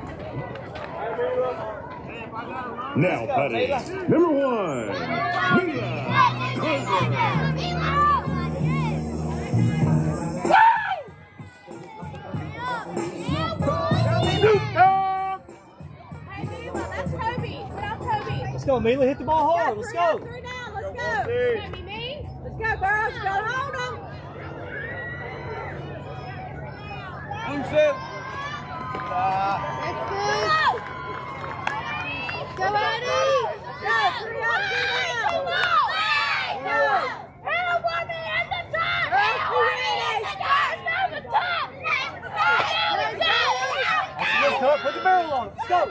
Now, buddy. Number 1. Mila. Let's go, Mila. Hit the ball hard. Let's go. Three down. Let's go. Let's go, girls. Go hold them. Who's it? Let's go. Go, Eddie. Go. 3 up, 2 down. Go. Help me at the top. Help me at the top. That's a good cut. Put the barrel on it. Let's go.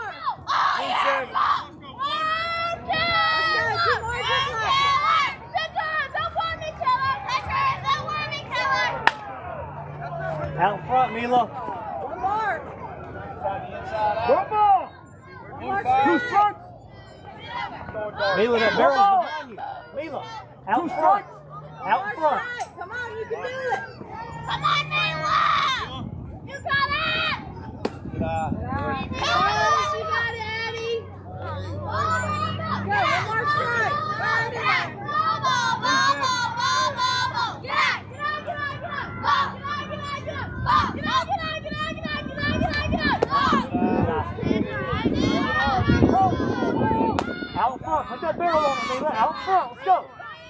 Out in front, Mila. One more. One more. Two strikes. Mila, that barrel's behind you. Mila, out in front. Out in front. Come on, you can do it. Come on, Mila! You got it! Oh, she got it, Eddie. Go, one more strike. Out front. Put that barrel on it, Mila. Out front. Let's go.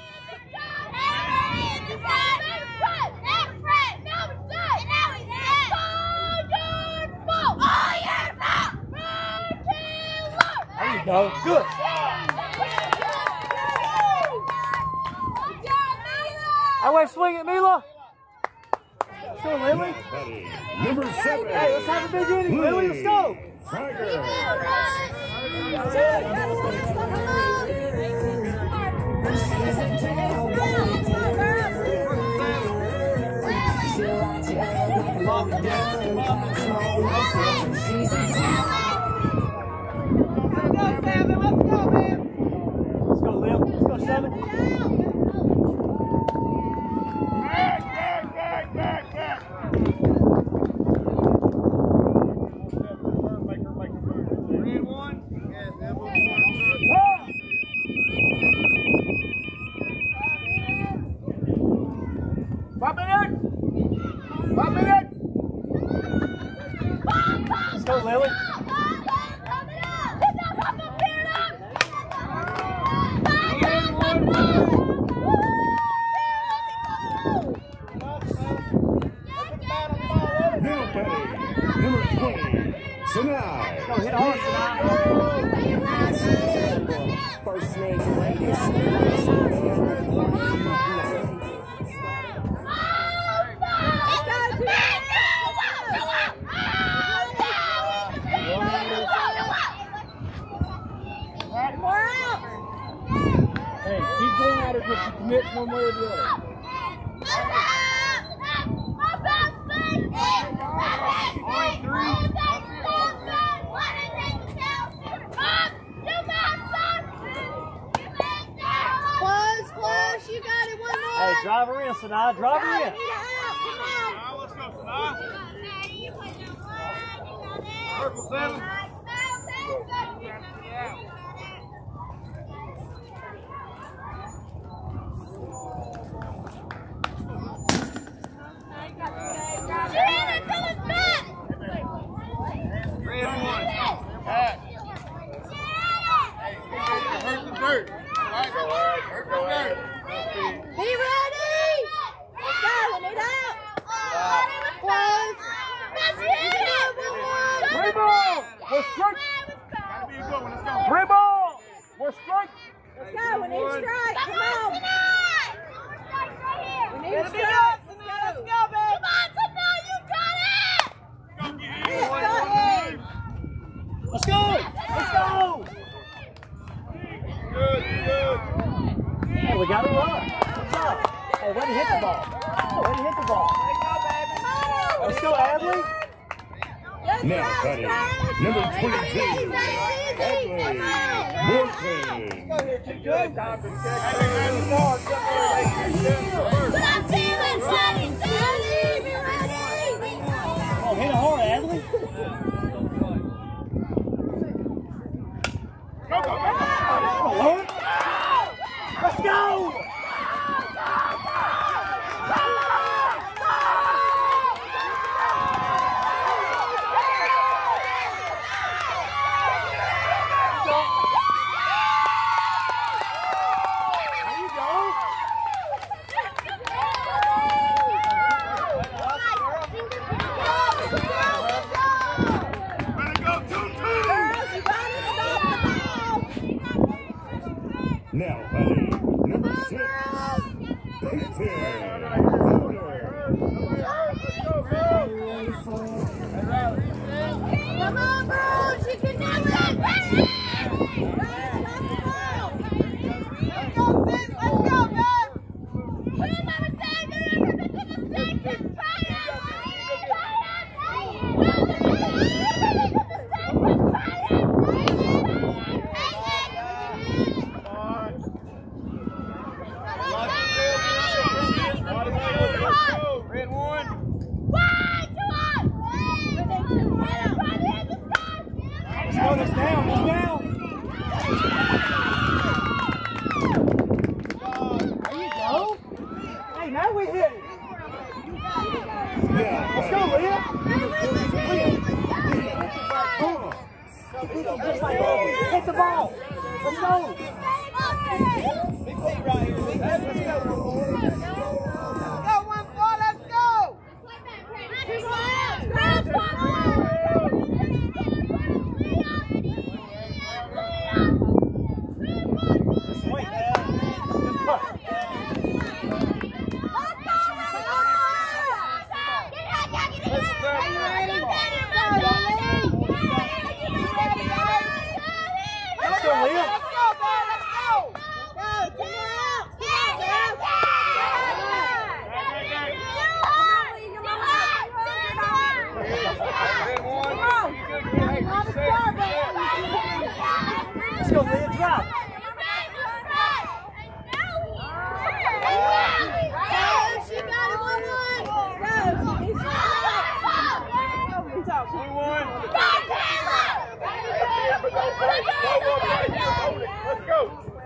There you go. Good. That way, swing it, Mila. Let's go, Lily. Number 7. Hey, let's have a big inning, Lily. Let's go. Tiger. Let's go, Lil. Let's go, 7. Back. Let's go, Lily. don't matter if she commits one way or the other. Close, you got it, one more. Hey, drive her in, Sanaa, drive her in. Let's go, Sanaa. Purple 7. Hurt the dirt. Hurt the dirt. Be ready! Let's go, we need help! Close! Three ball! We're straight! Gotta be a good one. Let's go. Three ball! We're straight! Let's go, we need strike, come on! We need strike, let's go, babe! Come on, Sanaa, you got it! Let's go! Let's go! Good, good. Hey, we got to run. Good job. Hey, way to hit the ball. Way to hit the ball. Let's go, Adley. Now batting, number 22, Adley Morton. Come on, hit it hard, Adley. Come on, Lord. Let's go! Now batting, number 6, Peyton Crowder. Come on, girls, you can do it! Let's go, sis, let's go, babe! Put him on the side, remember to the station! Try it! Red 1. Let's go, let's down, let's down. There you go. Hey, now we hit it. Let's go, Leah. Just like that. Hit the ball. Let's go. Big lead right here. Big lead. Let's go. Go, 1-4, let's go! Wait, good putt. Let's go, Leah. Let's go, babe, let's go! Go, come Let's go, Leah, drop. She got it, 1-1. Go. 2-1. Let's go.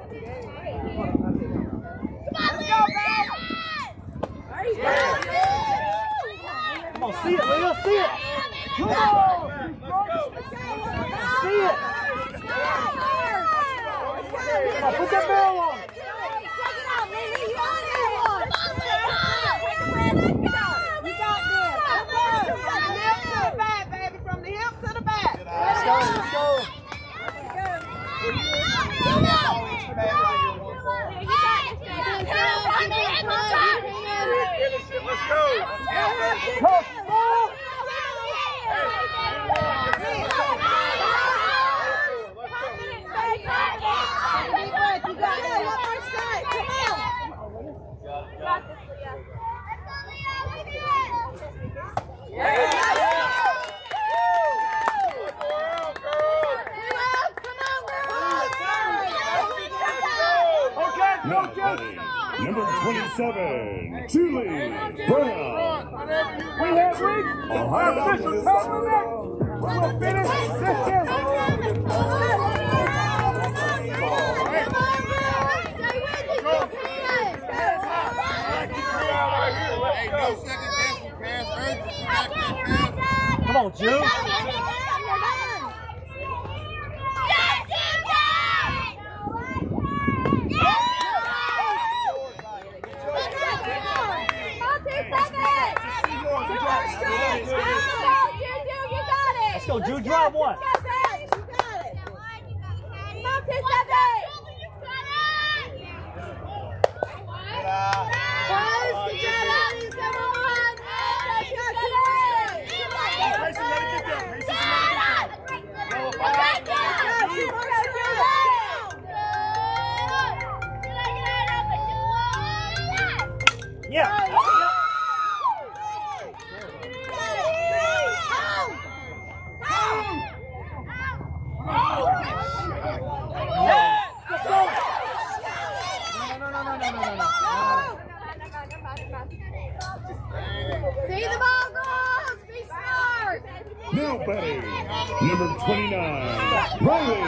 Come on, see it, Leah, see it. Come on. See it. Come on, put that barrel on. Let's go, let's go. Let's go. You got it. One more strike. Come on. got this, Leah. Now batting, number 27, Julie Brown. We have reached our official time limit. We'll finish this game. Come on, Jude. Let's go, Jude. Drive one. You got it. Come on, 2 seconds. Yeah. See the ball goes. Be smart. Now batting, number 29, Riley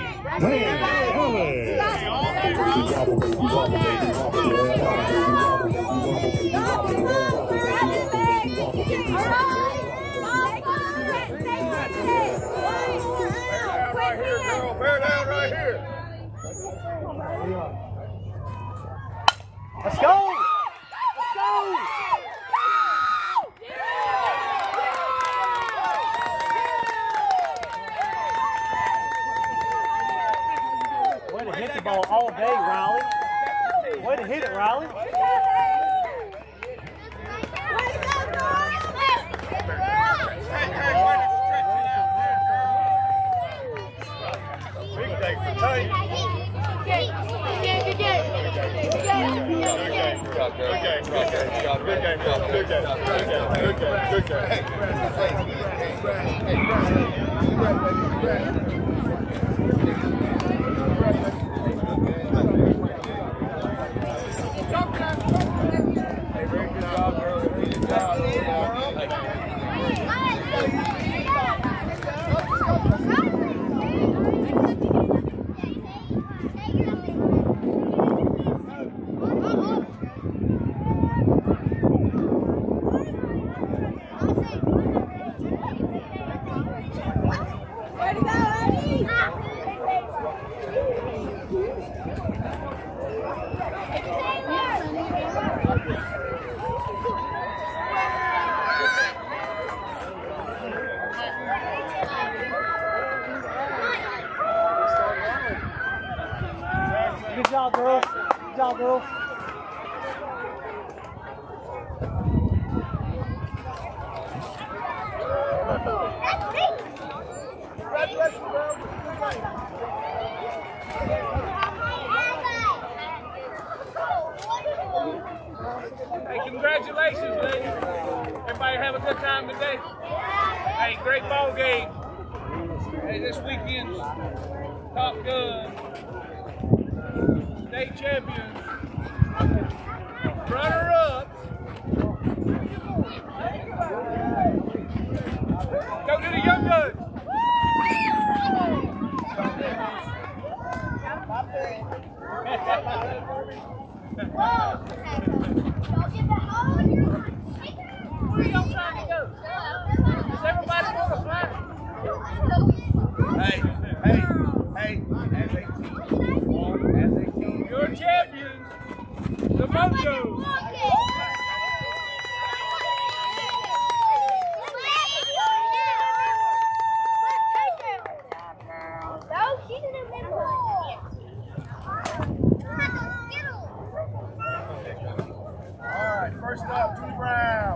Bear down right here. Let's go. Let's go. Way to hit the ball all day, Riley. Way to hit it, Riley. Big day for Tate. Good job, girls. Good job, girls. Hey, congratulations, ladies. Everybody have a good time today? Hey, great ball game. Hey, this weekend's Top Gun state champions, runner-ups. Go to the Young Guns. Where are y'all trying to go? Does everybody want to fly? Hey, as a team, Your champions, the MOJO. Alright, first up, Julie Brown.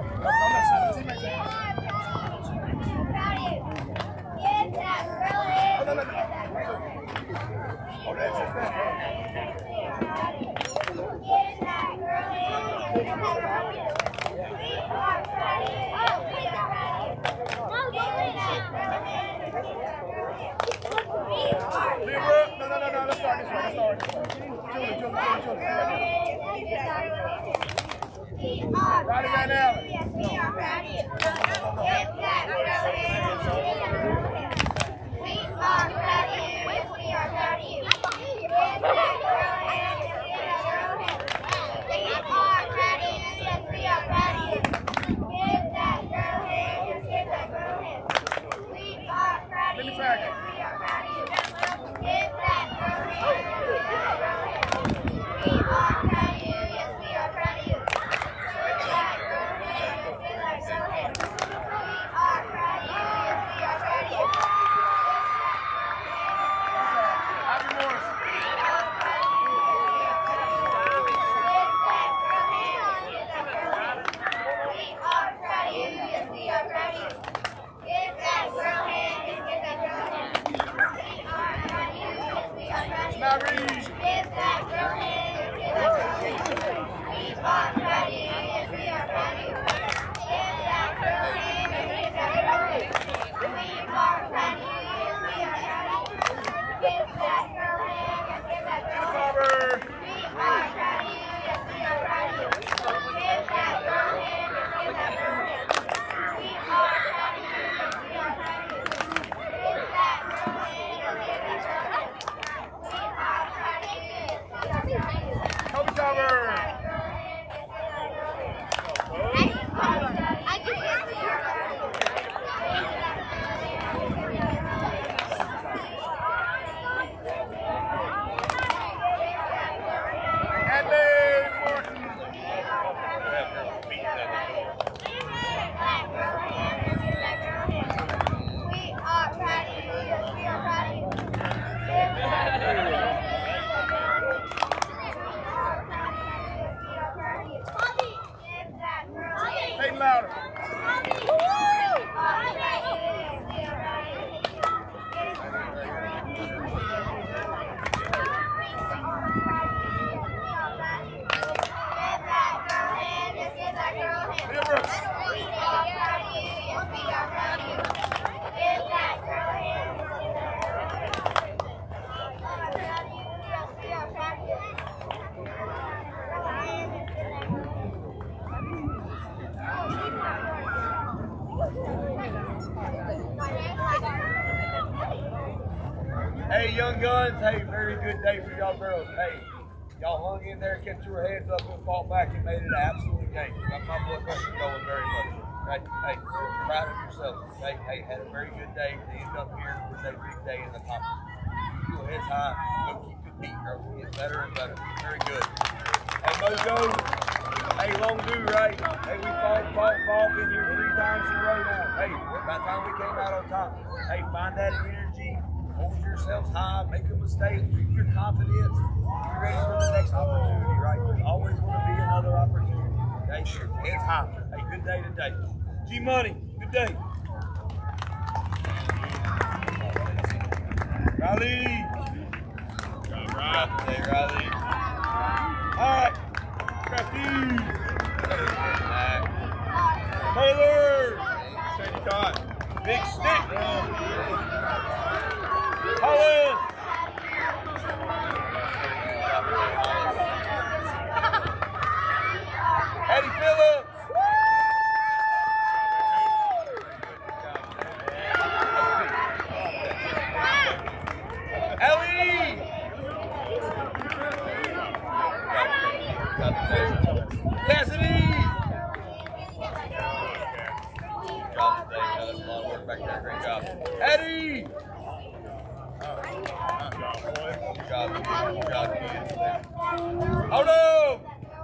Let's start this way. Right about now. Let me try again. Hey, young guns, hey, very good day for y'all girls. Hey, y'all hung in there, kept your heads up and fought back and made it an absolute game. Got my blood pressure going very much. Right? Hey, proud of yourselves. Hey, had a very good day. They end up here with a big day in the conference. Keep your heads high. Go keep your feet, girls. Get better and better. Very good. Hey, Mojo. Hey, long do, right? Hey, we fought, been here 3 times in a row now. Hey, by the time we came out on top. Hey, find that energy. Hold yourselves high, make a mistake, keep your confidence. You're ready for the next opportunity, right? There's always going to be another opportunity. Okay? Heads high. Hey, good day today. G Money, good day. Riley. Good job today, Riley. All right. Crafty. Taylor. Steady caught. Big stick. Hollis! Eddie Phillips! Ellie! Cassidy! Good job today. That's a lot of work back there. Great job. Eddie! Good job, kids. Oh no!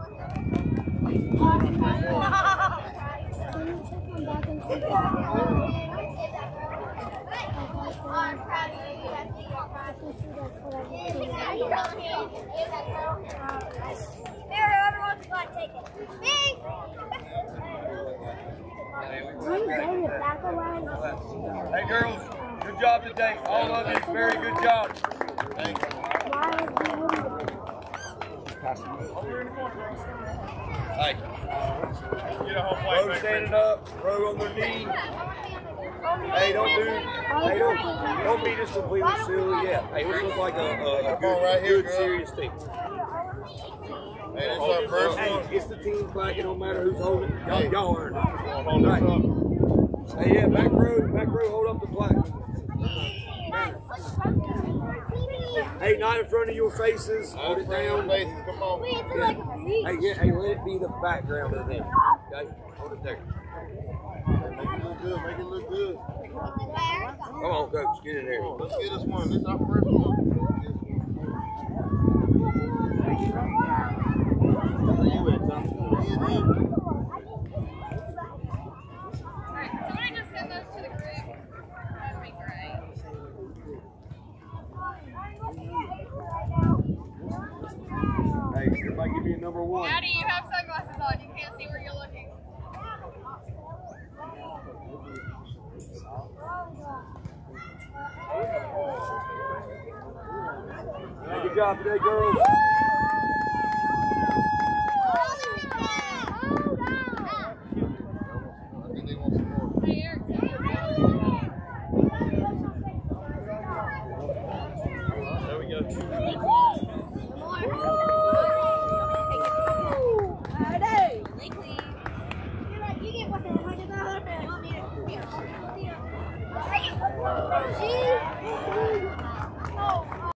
Hey girls, good job today. All of you, very good job. Thanks. Hey. Get a whole Row white standing up, row on their knee. Hey, don't be just completely silly. Yeah. Hey, this looks like a good, serious team. Hey, this is our first one. Hey, it's the team flag. It don't matter who's holding it. Y'all earned it. Hold this up. Hey, yeah, back row, hold up the flag. Hey, not in front of your faces. Hold it down. Come on. Hey, let it be the background of them. Okay, hold it there. Make it look good. Make it look good. Come on, coach, get in there. Let's get this one. This is our first one. Somebody just send those to the group. That'd be great. Hey, everybody give me a number one. How do you have sunglasses on? You can't see where you're looking. Hey, good job today, girls.